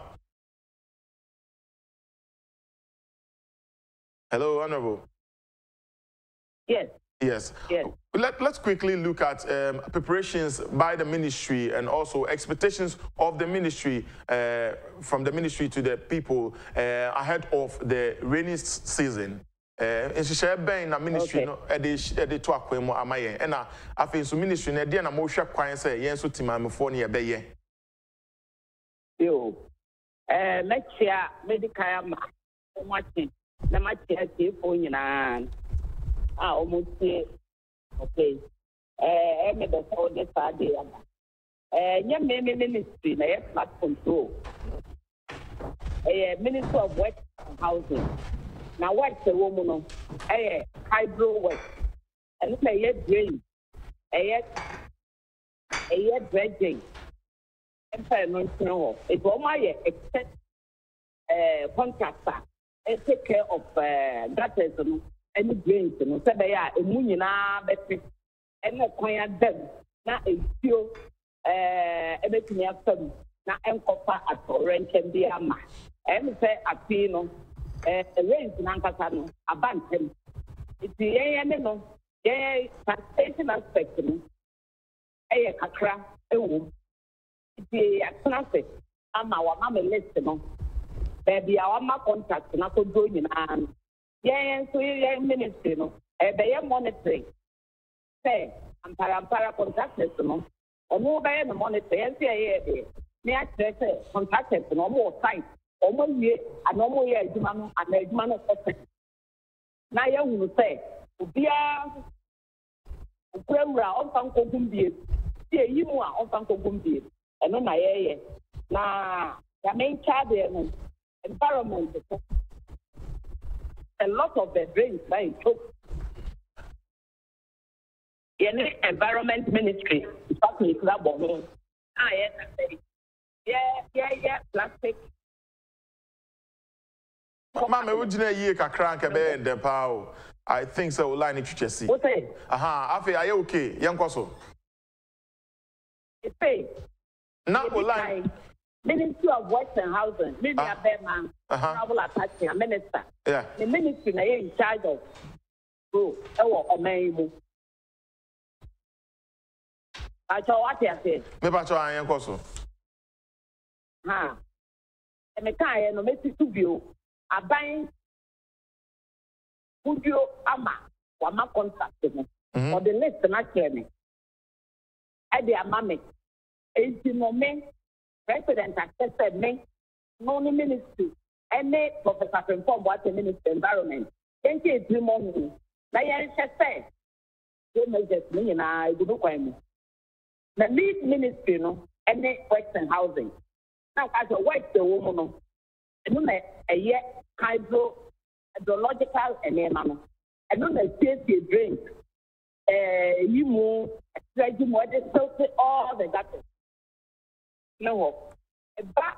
Hello, Honorable. Yes. Yes. Yes. Let, let's quickly look at um, preparations by the ministry and also expectations of the ministry, uh, from the ministry to the people uh, ahead of the rainy season. Eh nhihye ben na ministry no e de e de to akwemu amaye e na afi so ministry na de na mo hwe kwan se yen so timamefo ne ye be ye yo eh mechia medical ma o machi na machi ati fo nyina ah o mo tie okay eh e me do so de sa de ya eh nya me me ministry na ye flood control eh Ministry of Work and Housing. Now, what's the woman? A hydro work, and it's a yet drain, a yet a yet dredging. And I don't know. It's all my except uh, contractor and take care of uh, gutters and drains. And so they are a munina, better, and a quiet them. Now, a few everything else. Now, I'm copper at rent and be a man. And say a pino. Eh, rains in Ankasano, a bantam. It's the A the transportation aspect, a cacra, a womb. It's the transit. I'm our mamma listener. Baby, our mamma contact, and I could join in and yes, we are ministry, no, a bay monitoring. Say, I'm para contractors, no, or more by the monitoring, and say, may I say, contractors, no more sites. Almost year, a normal year, and a man of now you will say, Bia Premra on Fanco Gumbi, see you on Fanco Gumbi, and then I air. Now, the main child environment, a lot of the drains by took in the environment ministry, talking about me. Ah, yes, yeah, yeah, yeah, plastic. Mama, we didn't hear kakra nke be ndem pa o. I think so line twitchesi. What say? Aha, afi are you okay? Yankoso. It's say. Na line. Ministry of Work and Housing, maybe a bear man, travel attaching a minister. Yeah. The ministry na in charge of go ewo omeimu. Acho what you say? Me pa cho an yankoso. Ha. E me kai no me ti bio. Aban Udio Ama Wama contract me for the list na me. I de amame. Enti no me president accepted me no ministry any Professor Inform what the ministry environment. Thank you three months. Na yen say they measures me na ibudu kwemu. Na lead ministry no any works and housing. Now as a work the woman no no na a year hydro hydrological enema and no na safety drain eh you move dredging more they filter all the gutters no ba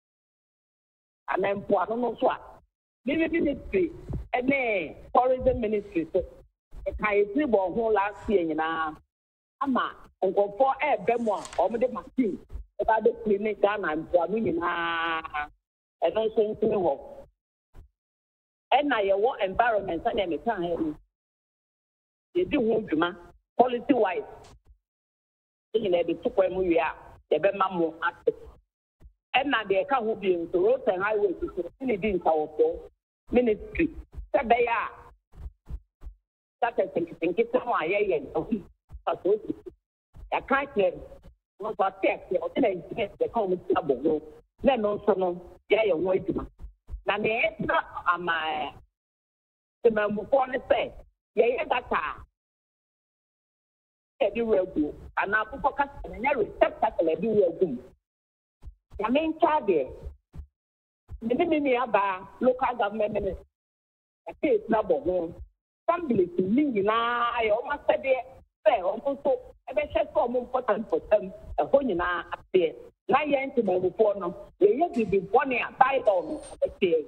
anempo ano no so a ministry ene tourism ministry so e kai ti bo ho last year nyina ama nkofo e be mo a o me de machine e ba de clinic Ghana mpo ano nyina e no so ntimi ho and na your environment and em kan he ye di ho dwuma policy wise you know the to kwa mu wi a ye be ma mo ate and na de ka ho bi nso road and highway to ni di nka wo ministry se be ya that is think think it no aye ye so so ya ka ke no so text o ti na internet de ka mo ti abo na no so no ya ye wo adwuma na ne na ama te ma mu ko ne se ye ye data e di regu ana pupọ ka se na receptacle e di regu ya me ncha de ne me me aba local government minister e ke na bo ho family ti ni na ayo ma se de se o mo so e be she so mo important for them e ho nyina ate na ye nti ma mu po no ye ye bi bi bone a bible no e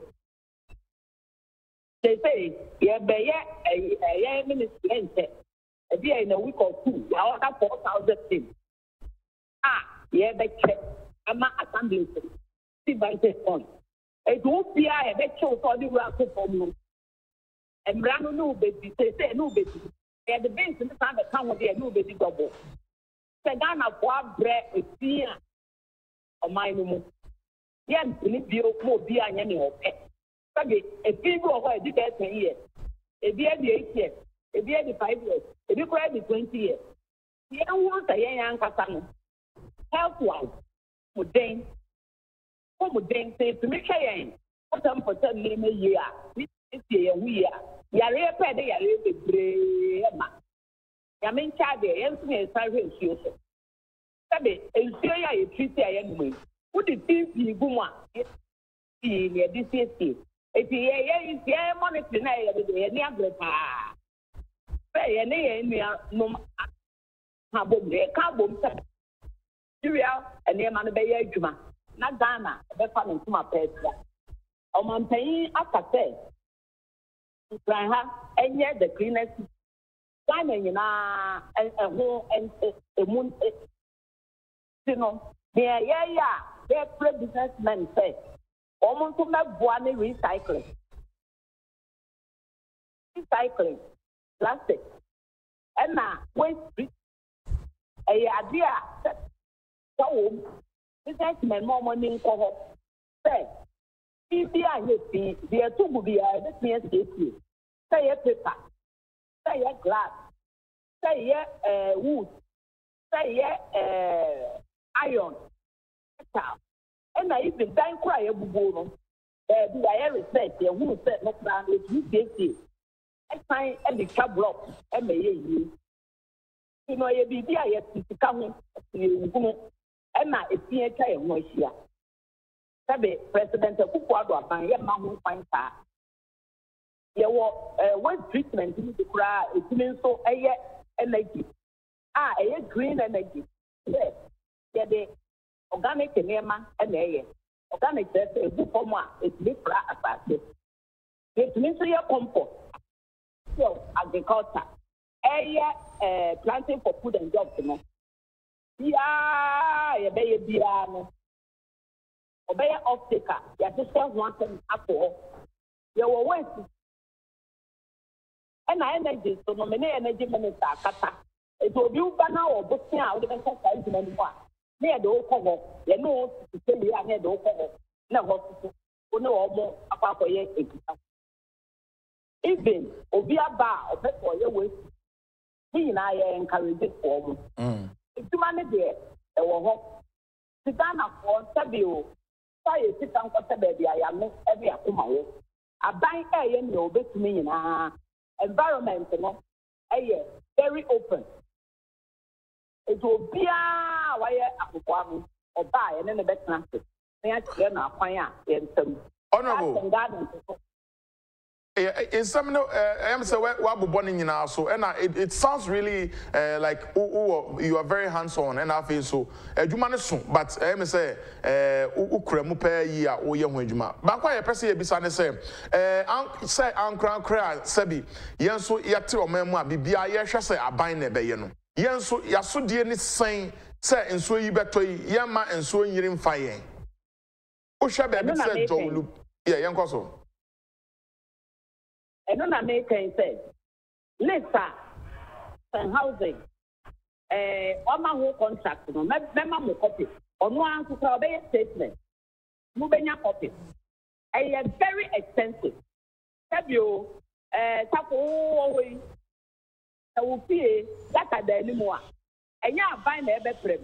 they say ye be ye ye minister a day in a week or two, you order four thousand things. Ah, yeah, they check. I'm not assembling. See, by this point, it won't be I bet you for the work for you. And Brano no baby, they say no baby. They are the best in the time that come with their new baby double. Say, Ghana for bread with fear of my room. Yes, you need to be more beer and any of it. A people of a decade ten years, a beer the eight years. If you had the five years, if you could have the twenty years, you don't want a young person. Health wise, would then, who would then say to make sure what some for ten years, this year we are. Yare pede, yare the brema. Yamin Chade, and me a service you. Sabe, and see I treat the enemy. Who did you Guma? See, this is if you are here, money tonight, any other. Say, and they no have a carbon. Syria and the man bay Juma, not Ghana, the family to my pet. On Montaigne, after say, and yet the cleanest diamond in a home and a moon. You know, yeah, yeah, yeah, their pre businessmen say, almost to make one recycling. Recycling. Plastic. And now, waste a idea so businessmen more money in cohort. Say, if they are here, they are too good. Let me ask you. Say a paper, say a glass, say a wood, say a iron. And I even don't cry a boo. Do I ever say, the wood said, not down with you, safety. I find every cab block, and may you. You know, you be there yet to come and not a theatre in Moisia. Sabe, President of Kukwado, and your mom will find her. There were one treatment in the cry, it means so a year energy. Ah, a year green energy. Yes, yeah, the organic enema and a year. Organic, there's a book for one, it's big for us. It means your compost. So, agriculture, area uh, planting for food and jobs, you know. Yeah, you be a piano. Obey off taker, you have to sell one thing after you were wasting. And I energy, so no many energy minister, Kata. It will be banner or boosting out the exercise in anyone. Near the old cover, you know, to say you are near the old cover. No hospital, no more apart for your even Obia Bar or Pepper, your way. He and I encourage it for them. If you manage there, there will hope. Sit down for Sabio. Say, sit down for Sababy. I am every Akumo. A bank A and no bit me in a environment, very open. It will be a wire Akuami or buy and then the best answer. May I tell you now, fire and some honorable. in some no I am say what born in so and it, it sounds really uh, like oh, oh, you are very hands on and I feel so adwuma ne so but I am say eh ukura mu pa yi a wo ye ho adwuma ba kwa ye pese ye bisa ne say eh say ankran kra sabi yenso yete o man mu a bibia ye hwe say aban na be ye no yenso yasodie ne sen say enso yi beto yi ye ma enso nyiri mfa yen o hwe ba bi say jowlu yeah yenko so and on American said, Lisa, and housing, eh, on my whole contract, no, member copy, on one to obey a statement, moving your copy. I am very expensive. Have you, eh, tapo away? I will pay that at the anymore. And you are buying a better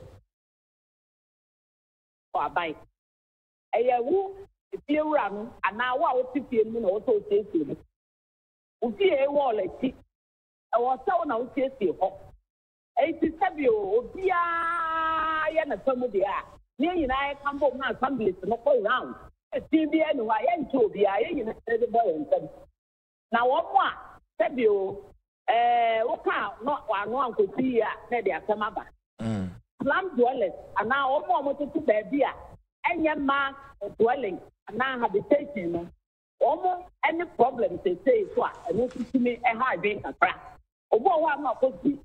or buy. I will, if you run, and now I will see you also say to you. Ufi e wall eti e wo saw na ufi esi ho eti sabi o obia ya na famu dia ne nyina e kambo na assembly no go round eti bia no wa ye nti obia ye nyina de boy nsam na wo mo a sabi o eh wo ka no wa no ankopi a na de asema ba mm slum dwellers ana wo mo mo tutu ba bia enye ma dwelling ana habitation no Omo any problem they say so and you see me a high being a crack. Omo wa ma ko bi.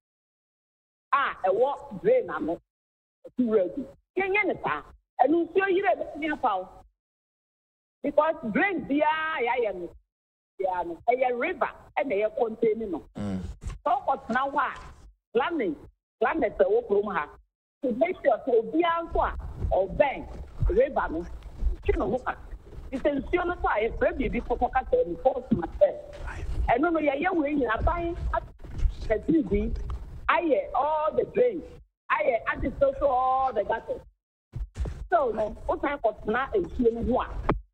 Ah, e wo drain am. Too ready. Kenya ne pa. Enu so yire be ni apa. Because drain bia ya ya no. Ya no. E river and e contain no. Mm. So what now wa planning. Planning se wo from ha. To make sure to bia nso a or bank river no. Chino ho ka. Intention no say baby bi for focus on force myself. I no no ya ya we yin aban at three I all the drains. I at the social all the gutters. So no, what time for na e tie no ho a.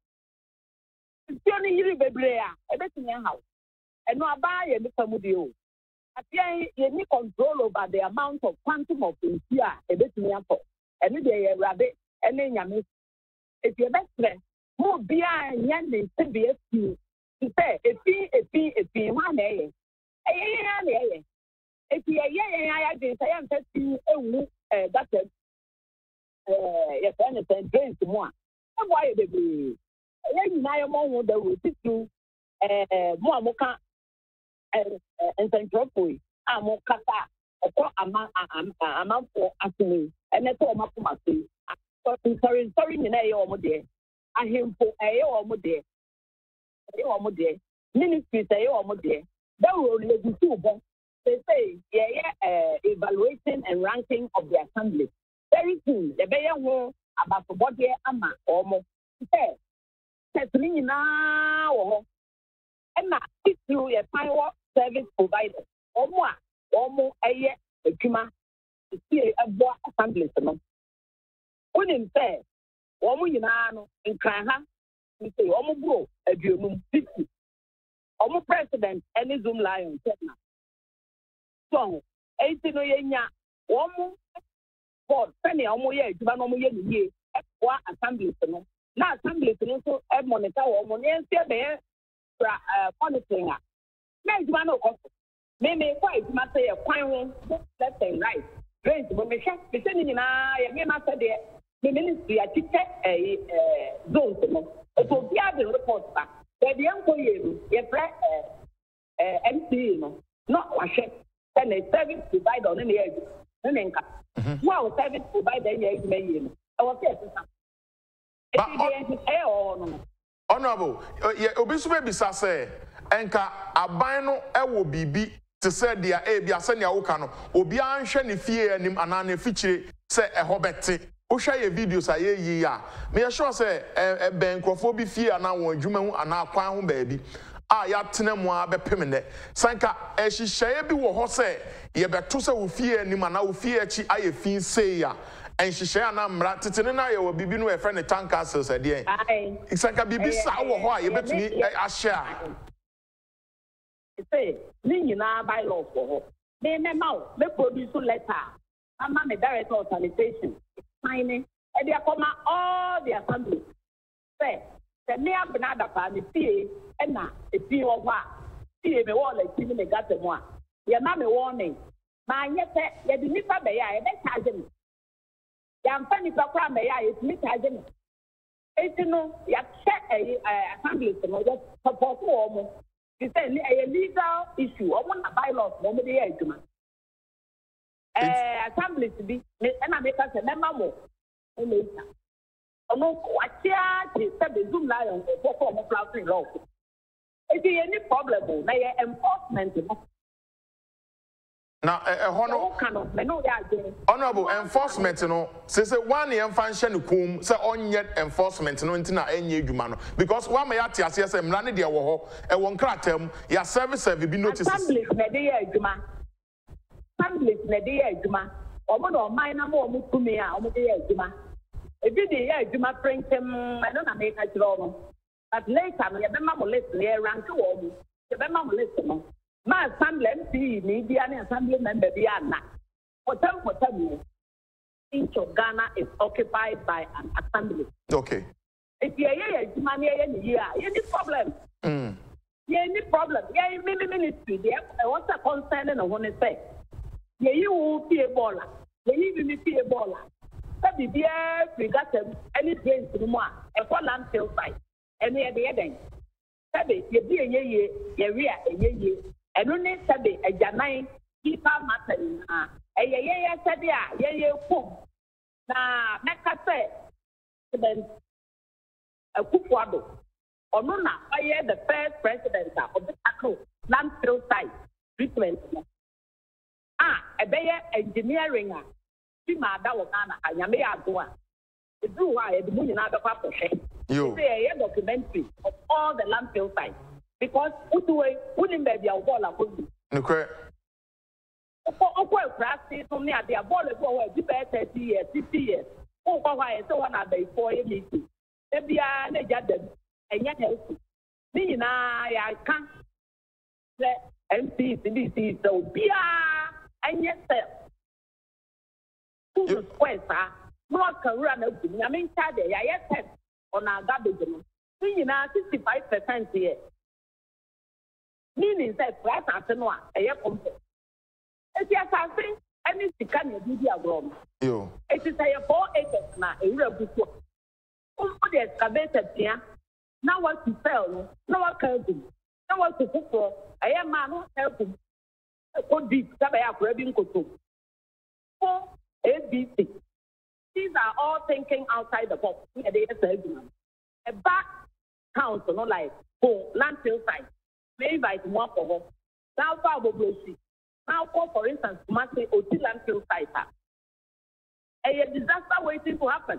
Tie no yiri bebre a e betimi house. E no aban ye me famudi o. Apia ye ni control over the amount of quantum of things here e betimi afọ. E no dey ye rabe e na nyame. E tie best mo bia nya ne sebi afi say efi efi efi wa na ye eh ya na ye efi ye ye ya ya dey say am tati ewu eh that eh ye say na say drains mo a e bo aye bebre ye nyina ye mo hu da we titu eh mo amoka eh entropy a mo kata eko ama ama for asini ene to ma kuma se sorry sorry nyina ye o mo de ahempo eye omo de eye omo de ministries eye omo de that will legislate bo they say yeah yeah uh, evaluating and ranking of the assembly very soon the be ho about body ama omo say setting na wo ho e na through your power service provider omo a omo eye adwuma see abo assembly no unim say Omo nyina no nkran ha nti omo bro aduonum fifty omo president any Zoom lion na so eighty no yenya omo board sene omo ye adwuma no omo ye niye ekwa assembly no na assembly no so e monitor omo ne nsia be fra monitoring a na adwuma no ko me me kwa adwuma say e kwan ho left and right range bo me hwe me se ni nyina ye me ma se de the ministry a teacher eh zone no so bia the report back the yanko yeru ye pre eh M C no no wahwe then a service provider no na yeru no nka wow service provider ye yeru me no e wo say esa e honorable obi so be bisa say enka aban no e wo bibi te say dia e bia se ne wo ka no obi anhwe ne fie anim ana na fichire say e ho bete o share your videos aye yi ya me sure say e ben krofo bi fie ana won adwuma hu ana kwan ho baabi a ya tena mu a bepem ne sanka e hihye bi wo ho say ye beto say wo fie anim ana wo fie achi aye fin say ya en hihye ana mra tetene na ye wo bibi no e friend ne tank castles e de en sanka bibi sa wo ho a ye betumi a share say ni nyina by law for ho me me ma me produce letter ama me director of sanitation signing and they come all the assembly say The near Banada Pan, the P A, and now, the P O one, P A, me wall, like, Timmy, they got the one. Your mammy warning. My yet, you didn't be a charging. Young Fanny Papa, may I, it's me charging. It's no, you check a assembly to know that support woman. It's a legal issue. I want a bylaw, nobody else. Assembly to be, and I make us a member. No, what is the Zoom lion for form of floundering law? If there any problem, may enforcement. Now, a honorable enforcement, you know, says one year function kum, say on yet enforcement, no intina any humano. Because one may at yes, yes, and running the war, a one cratem, your service have been noticed. Assembly, Media Juma. Assembly, Media Juma. Or more minor more Mukumia, or Media Juma. If you did, Juma print him, I don't make a draw. But later, you remember listen here, rank to all. You remember listen. My assembly M P, media, and assembly member, Diana. For them, for them, each of Ghana is occupied by an assembly. Okay. If you're here, you money any year, any problem. Mm. Yeah, any problem. Yeah, maybe ministry. Yeah, what's the concern and I want to say? Yeah, you will be a baller. Yeah, you will be a baller. That be there, we got them any drains to the more, a four land sales site, and we are the ending. Sabi, you be a ye, ye, ye, ye, ye. And only Sabi, a Janine, keep our matter in her. A ye, ye, Sabi, ye, ye, boom. Now, Mecca said, then a Kufuado. Or no, I hear the first president of the Taco land sales site treatment. Ah, a bear engineering. Mada Wakana, I am a doer. The blue wire, the moon, another papa. You say a documentary of all the landfill sites because Utuay wouldn't be a wall of food. No, correct. Practice from near the ball of over thirty years, fifty years. Oh, why so one are they for a meeting? Maybe I gathered and yet healthy. Me and I can't let M C C D so be and yet. Square, not can run a good. I mean, Saturday, I have on our garbage. See, now sixty-five percent here. Meaning that price at no, a year company. If you are something, any can you do your room? You. It is a four acres now, a real good work. Who put the excavated here? Now what to sell, no one can do. Now what to cook for? I am man who help him. Go deep, Sabaya grabbing Koto. Four. A B C. These are all thinking outside the box. A back council, not like for landfill site. Maybe by one for home. Now, probably now, for instance, must say O T landfill site. A disaster waiting to happen.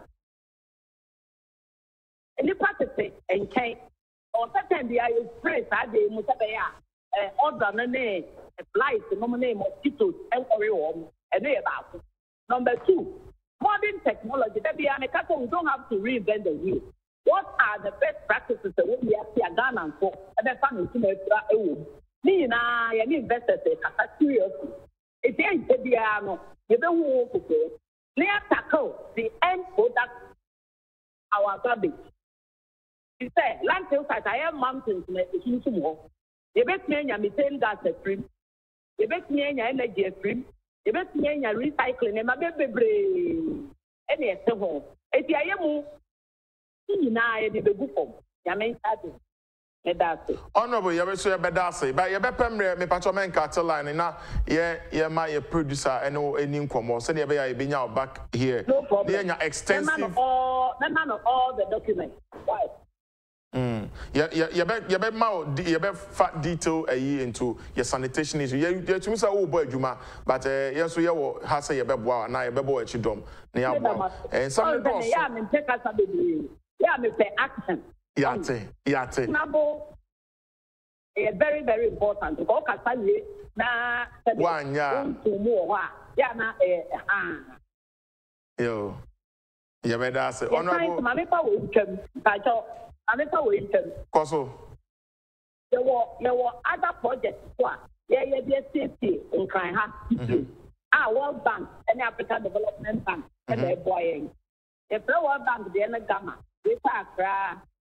And you participate and can or certain the I express that they must have a order name, a flight, the name mosquitoes, and worry and they about. Number two, modern technology. That we don't have to reinvent the wheel. What are the best practices that we have to Ghana for? And then find out to me and I and investors are seriously. It ain't the piano. You don't want to go. They tackle the end product, our garbage. He said, landfill sites, I have mountains in the huge more. You bet me and methane gas at free. You bet me and energy at free. You bet me and recycling and my baby. Any at the home. If you are you now, the book of Yaman Saturday. Honorable, you so bedase, but you be pemre me patrolman cartel line na ye ye my producer and no any nkomo so dey be ya be nya back here. No problem. Dey nya extensive. None of all, none of all the documents. Why? Mm. Yeah, yeah, yeah, be, yeah, be ma, yeah, be fat detail a year into your sanitation issue. Yeah, yeah, to me say oh boy, Juma, but uh, yeah, so yeah, what has say yeah, be boy, na yeah, be boy chidom, na yeah, boy. And some people. Yeah, me take us a baby. Yeah, me say action. Yate, yate. Nabo, it's very, very important. Because Kasali na one yeah. Yeah, na eh ah. Yo, yeah, but that's it. Honorable. Mami pa wo ntwam. Pacho, mami pa wo ntwam. Koso. There were there were other projects. Yeah, yeah, yeah, safety in Kranha. Ah, World Bank and African Development Bank and they're boying. The World Bank, the Ghana, they are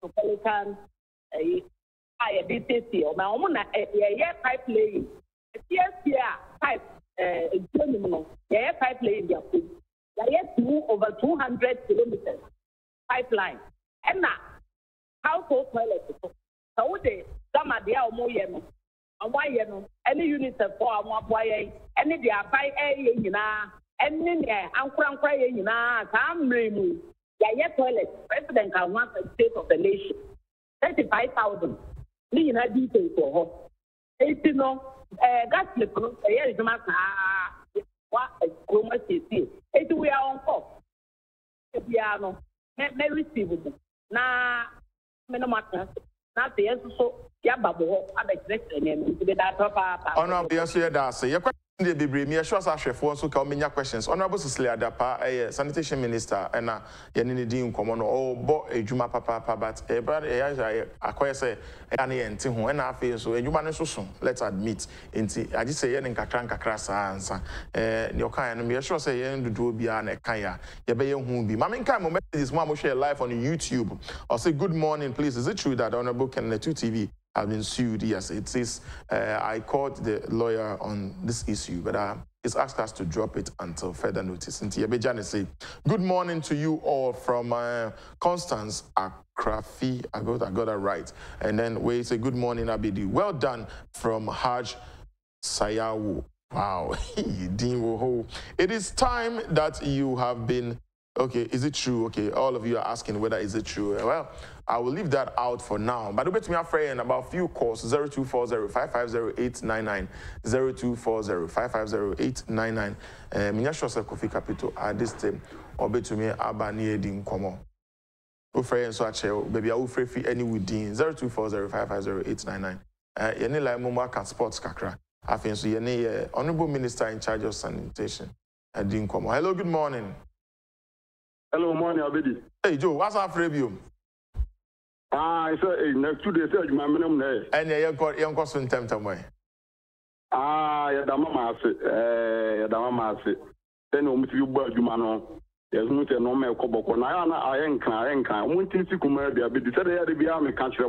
metropolitan eh I D T C or my own yeah pipe laying. Yes, yeah, pipe eh no. Yeah, pipe laying their food. Yeah, two over two hundred kilometers pipeline. And now household toilets. So they some are there more yeno. And why yeno? Any unit for one boy, any they are by a yina, and then I'm crying crying yina, come remove. Yeah, toilet. President can want the state of the nation. Thirty-five thousand. Ni na details for her. Eighty no. Eh, gas slip no. Eh, is my ah. What a chroma C C. Eighty we are on call. We are no. Me me receivable. Na me no matter. Na te yesu so ya babo. I be direct name. To be that papa. Honorable, yes, you da say. Your question dey be brave. Me sure say ahwefo so ka o menya questions. Honorable Cecilia Adapa, eh sanitation minister, and na ye ne di nkomo no o bo edwuma papa papa but e bra e ya akoye say e na ye nti ho na afi so edwuma ne so so. Let's admit nti agi say ye ne nkakra nkakra sa ansa. Eh ne okan no me sure say ye ndudu bia na kan ya ye be ye hu bi. Ma men kan mo messages mo am share live on YouTube. Or say good morning please. Is it true that Honorable Kenneth two T V have been sued? Yes, it says uh, I called the lawyer on this issue, but uh, it's asked us to drop it until further notice. And Tiyabejane say, good morning to you all from uh, Constance Akrafi. I got, I got that right. And then we say, good morning, Abidi. Well done from Haj Sayawu. Wow. It is time that you have been. Okay, is it true? Okay, all of you are asking whether is it true. Well, I will leave that out for now. But bet me afraid and about few calls zero two four zero five five zero eight nine nine zero two four zero five five zero eight nine nine. Minya sure say Kofi Capital at this time or bet me abani edin komo. Ufre and so ache baby I ufre free any within zero two four zero five five zero eight nine nine. Uh, yene like Momo can sports kakra. I think so yene honorable minister in charge of sanitation edin komo. Hello, good morning. Hello, morning, Abedi. Hey, Joe, what's up, Fabium? Ah, I said, next two days, my minimum day. And yeah, you got young cousin Temtamway. Ah, yeah, the mama said, eh, the mama said, then we you bird you man. There's no no more cobble. I ain't I ain't I won't think you come here, but said they had to be a country.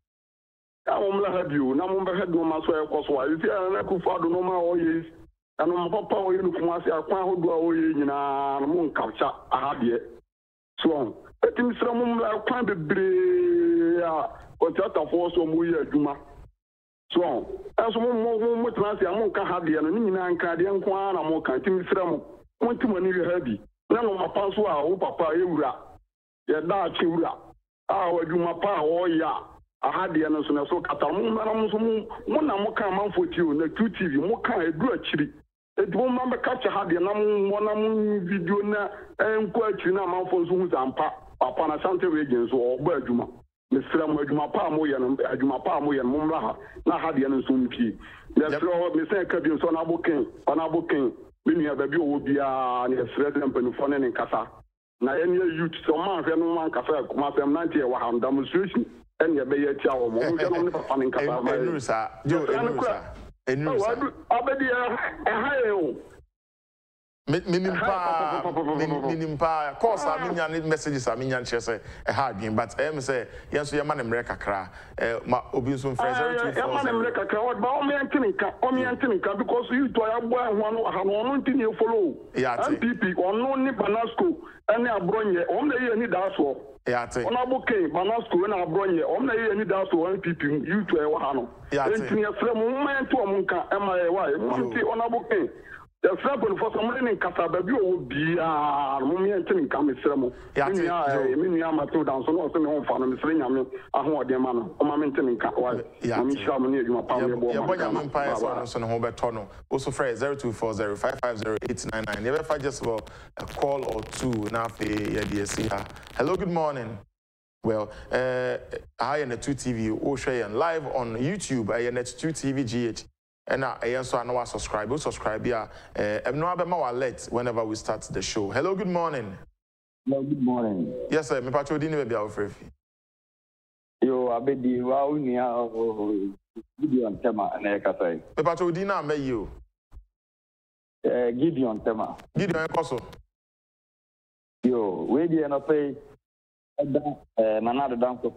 I won't have you. Now, I'm head no mass where I was. Why? You see, I could follow no more years. And I'm papa, you look for us. I can't go away in a moon capture. I have yet. So, let him some kind of brave or just a force of Muya Juma. So, as one more transit, I won't have the enemy and Canadian Kwan, I'm more canting from one too many heavy. None of my password, oh, Papa, you ra. Ya da chura. Ah, Juma Pa, oh, ya. I had the answer so Catamun, one I'm more man for you, the two T V, more kind of good chili. It won't remember catch a had the one video and question amount for Zooms and upon a Santa regions or Berjuma. Mister Mujuma Pamoy and Ajuma Pamoy and Mumraha, not had the Anasum P. That's all Mister Cabin, son of King, on our booking. When you have a view, would be a resident and phone in Casa. Now, any youth, so man, no one cafe, Master ninety, a Waham demonstration, and your bay chow, Moon, funny Casa. I bet you a high. Minimpa, minimpa. Of course, I mean, I need messages. I mean, I say a hard game, but I say yes, your man America cra. My obvious Fraser. Your man America cra. But only Antonica, only Antonica, because you to a boy one one thing you follow. Yeah, M P P or no ni Banasco, and a bronye. Only any that's all. Yeah, on our booking, Banasco and a bronye. Only any that's all. M P P you to a Wahano. Yeah, and to your friend, moment to a monka, M I Y. On our booking. The friend for some money in Casa, baby, will be a moment in Camisremo. Yeah, meaning I'm a two down, so no, no, for Miss Ringham, I want the man, or my maintaining cat. Yeah, I'm sure I'm near you, my power. Yeah, Empire, so no, Tono. Also, Fred zero two four zero five five zero eight nine nine. Never find just for a call or two. Now, hello, good morning. Well, uh, I am the two T V, O'Shea, and live on YouTube. I am the two T V G H. And I also know I subscribe. We subscribe here. Uh, no alert whenever we start the show. Hello, good morning. Hello, good morning. Yes, sir. Me pacho dini be our free. Yo, abedi wa uni a Gideon Tema na ekasai. Me pacho dina me you. Eh, Gideon Tema. Gideon ekoso. Yo, we di na pay eh Nana Danko.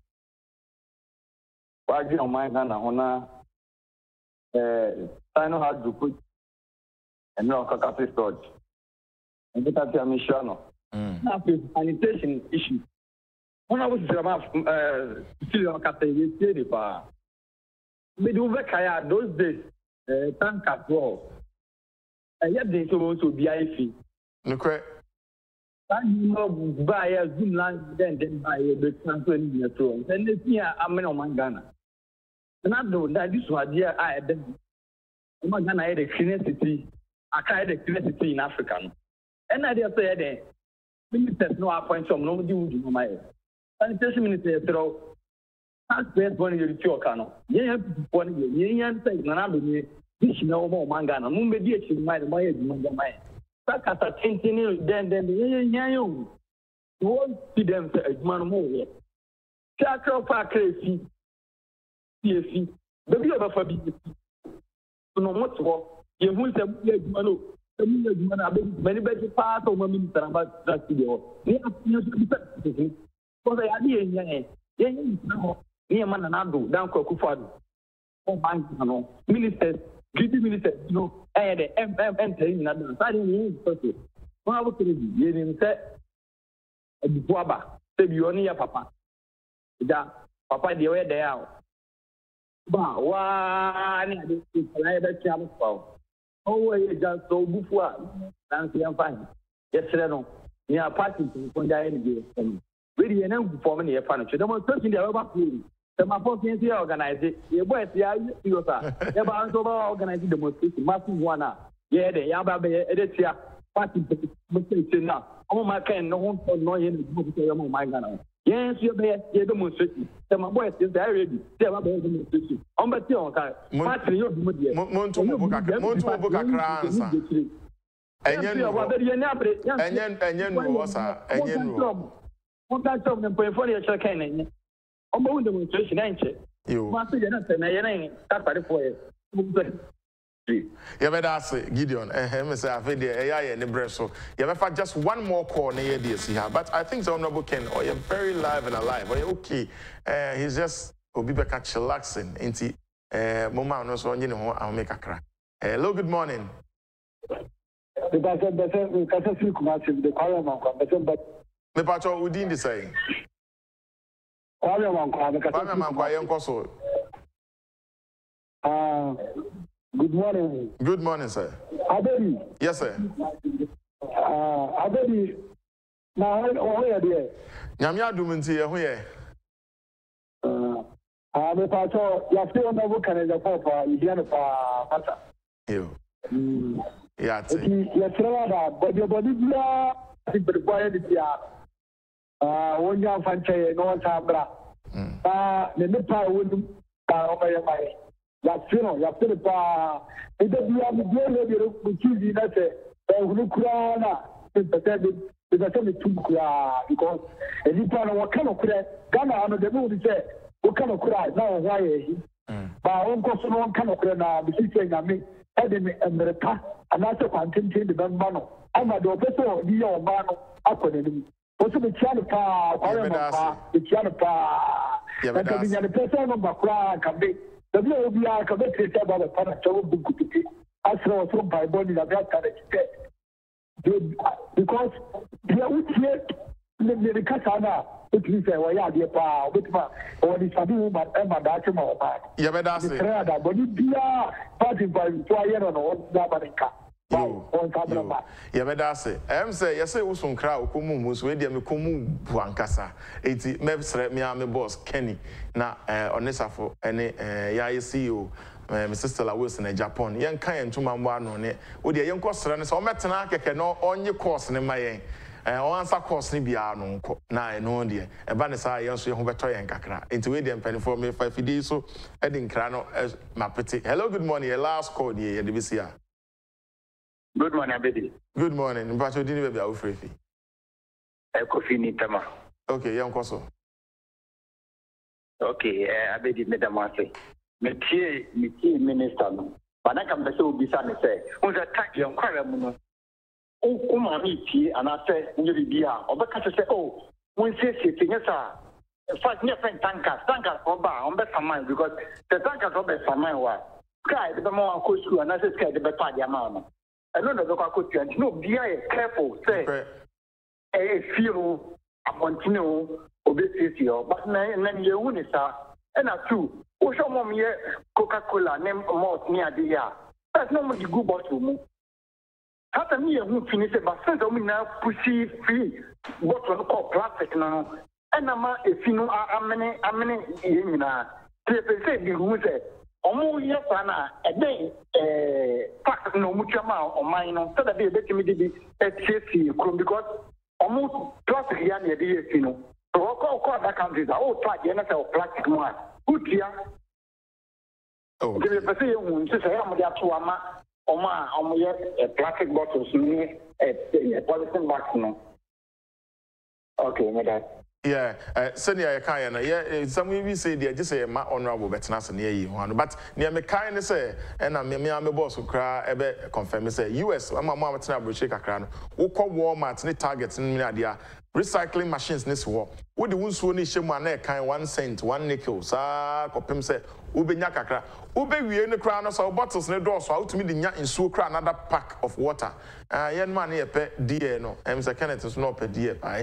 Why do you mind Hana Hona? Eh, I know how to put and no Kakati storage. And get at your mission. Now, sanitation issue. When I was uh, still on Cathay, we do Kaya those days, tank at all. And yet they supposed to be I F. No, correct. You know, buy a Zoom line, then then buy a big transfer in your throne. Then they see a man on Mangana. And I know that this was the I had them. Mangana had a clean city. I tried a clean city in Africa. And I just said, ministers no appoint some nobody would do my sanitation minister throw taxpayers money to your cano. Yeah, one year, yeah, say, Nanabi, this no more Mangana, Mumbi, my my my. Sakata continue, then then yeah, you won't see them say, man, more. Chakra Parkley, C F C, baby of a fabi. No much more. You won't say, Mano. Many better part of my minister about that video. For the idea, near Manado, down Kokufado. Oh, my ministers, duty ministers, you know, and the M M entering another. I didn't mean to say, well, I was going to say, a Buaba, say you only a papa. Papa, the way they are. Bah, why, I didn't see the channel. Oh, you just so before. Thank you, I'm fine. Yes, sir, no. You are parting from the end. Really, an empty for many furniture. The most touching the rubber pool. The Mapotians organize it. Your boys, yeah, you are. Never answer organizing the most massive one. Yeah, the Yaba Editia, party, now. Oh, my can no one for no end of my gun. Yes, you're there, you're demonstrating. The my boys is there ready. They are demonstrating. On the tea, Martin, you're Monto Monto Boca Cransa. And then, and then, and then, was a and then, what that of them pay for your chicken. On the demonstration, ain't you? Master, you're not saying, I ain't got by the foyer. Yeah, but that's Gideon. Eh, say I feel the A I and the breast. So yeah, but just one more call near this here. But I think the Honorable Ken, oh, you're very live and alive. Oh, okay. Uh, he's just Obibeka chillaxing into uh Mama no so you know I'll make a crack. Hello, good morning. The person, the person, the person, the person, but the patrol within the say. Ah. Good morning. Good morning, sir. Abedi. Yes, sir. Uh, Abedi. Now, where are you? Nyamia Duminti, who ye? Uh, I'm a part of your film of Canada for Indiana for Pata. You. Yeah, yes, but your body, I think, required it. Uh, when you have Fanche, no one's abra. Ah, the Nepal would over your mind. Yasino, Yasino, pa. It does not be good. You choose in that. Urukrana, it's a seven two because a Nippon, what kind of credit? Ghana, I'm the moon say, what kind of credit? Now, why? But one person, one kind of credit now, the system I mean, Eddie America, and that's a content the Bambano. I'm a professor, Dio Mano, Aquadim. Also, the Chanapa, the Chanapa, the person of Bakra can be. The will be a committee about the Panacho book. As well as by body that because they are with the Katana, which is a way out the power with my or the Sabu, but Emma Dachimo. Yeah, but that's it. But you be a party by Fire on Zabanica. Yeah, but that's it. I'm saying, yes, it was some crowd, Kumu, was ready, and Kumu Buancasa. Eighty, Mebs, me, I'm a boss, Kenny. Now, on this, for any, yeah, C E O. Mister Stella Wilson in Japan. Young kind to my one on it. With the young course, and so Metanaka can know on your course in my end. And once a course, Nibiano, nine, no dear. A banisa, young so better and cacra. Into it and penny for me five days so. I didn't crano as my pretty. Hello, good morning. A last call, dear, the B C R. Good morning, Abedi. Good morning. But you didn't be out free. Coffee Nitama. Okay, young Cosso. Okay, Abedi, Madam Marcy. Metie metie minister no bana kam be se obi sa ne se won se tax yon kwara mu no o ma mi tie ana se nyi bibia obeka se o when say say yes sir first near friend tankers tankers for bar on better mind because the tankers for better mind wa sky the more go school and I say sky the better the amount I don't know the go to no be careful say eh feel continue obesity but na na you won is and a two o show mom ye Coca-Cola name malt near the ya that's no more the good bottle hata me who finish but since we now pussy free bottle called plastic now and ama if you know amene amene yina they say the who say omo ye sana e dey eh pack no muchama o mine no so that they be me dey e because omo plastic ya na dey you know so ko ko that countries are all try na say plastic one good ya oh they be say you say am dey to ama Oma, oma ye plastic bottles ni a polythene bags no. Okay, me that. Yeah, uh, senior you can na yeah some we say there just say ma honorable betnas na yi ho but near me kind say and na me me am boss kra e be confirm say U S am am betna abroche kakra no wo kọ Walmart ni Target ni ade a recycling machines ni so wo de wonsuo ni hyemu na e kan one cent one nickel sa kopem say wo benya kakra wo be wie ni kra no so bottles ni do so a wotumi de nya nsuo kra another pack of water ah yen man e pe die no em say Kenneth so no pe die pa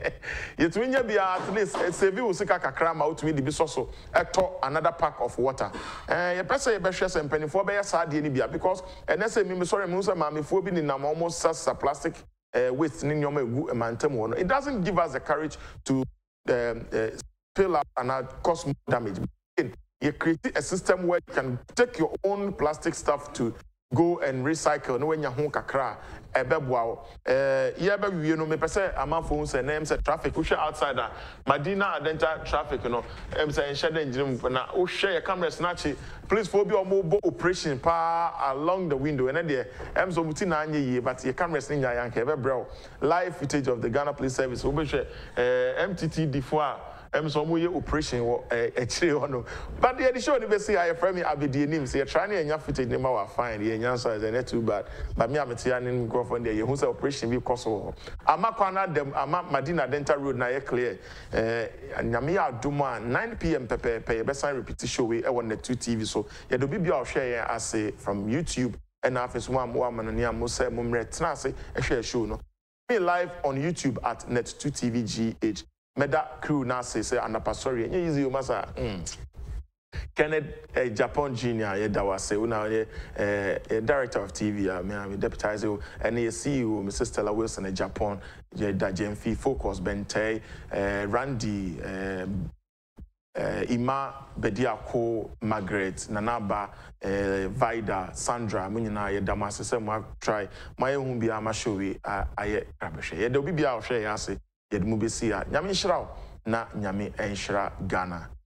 yetumi nya bia at least save wo sika kakra ma wotumi de bi so so eto another pack of water eh ye pese ye be hwe se mpanifo be ya sa de ni bia because ene say me sorry me say ma me fo bi ni nam almost sa plastic uh, waste in your mantem. It doesn't give us the courage to um, uh, spill out and uh, cause more damage. You create a system where you can take your own plastic stuff to go and recycle. No when you home kakra ebebwa eh yebe wie no me pese amafo say name say traffic we share outside that Madina Adenta traffic no em say share the engine na o share your cameras na chi police for be omo operation pa along the window and there em so muti na anye yi but your cameras ni nya yanke ebebrew live footage of the Ghana Police Service we be share eh M T T D four em so mo ye operation wo e chire hono but the show ni be say I frame abedi nim say try na enya footage ni ma wa fine ye nya so is not too bad but me ametia ni microphone there ye hu say operation bi koso amakwa na dem ama Madina Dental Road na ye clear eh nyame ya aduma nine p m pepe pe ye be sign repeat show we e won the two T V so ye do bibia o share ye ase from YouTube and afis one more man ni am say mo mre tena ase e share show no me live on YouTube at Net two T V G H Meda crew na say say anapasori enye easy o masa mm Kenneth uh, Japan Junior ye da wase una ye uh, director of T V uh, me am deputize and ye C E O Missus Stella Wilson in Japan ye da Jemfi Focus Bente uh, Randy uh, uh, Ima Bediako Margaret Nanaba uh, Vida Sandra munyina ye da mase say mo try my hu bia ma show we aye rabehwe ye da obi bia o hwe ye ase ye de mu besi a nyame nhyira na nyame enhyira Ghana.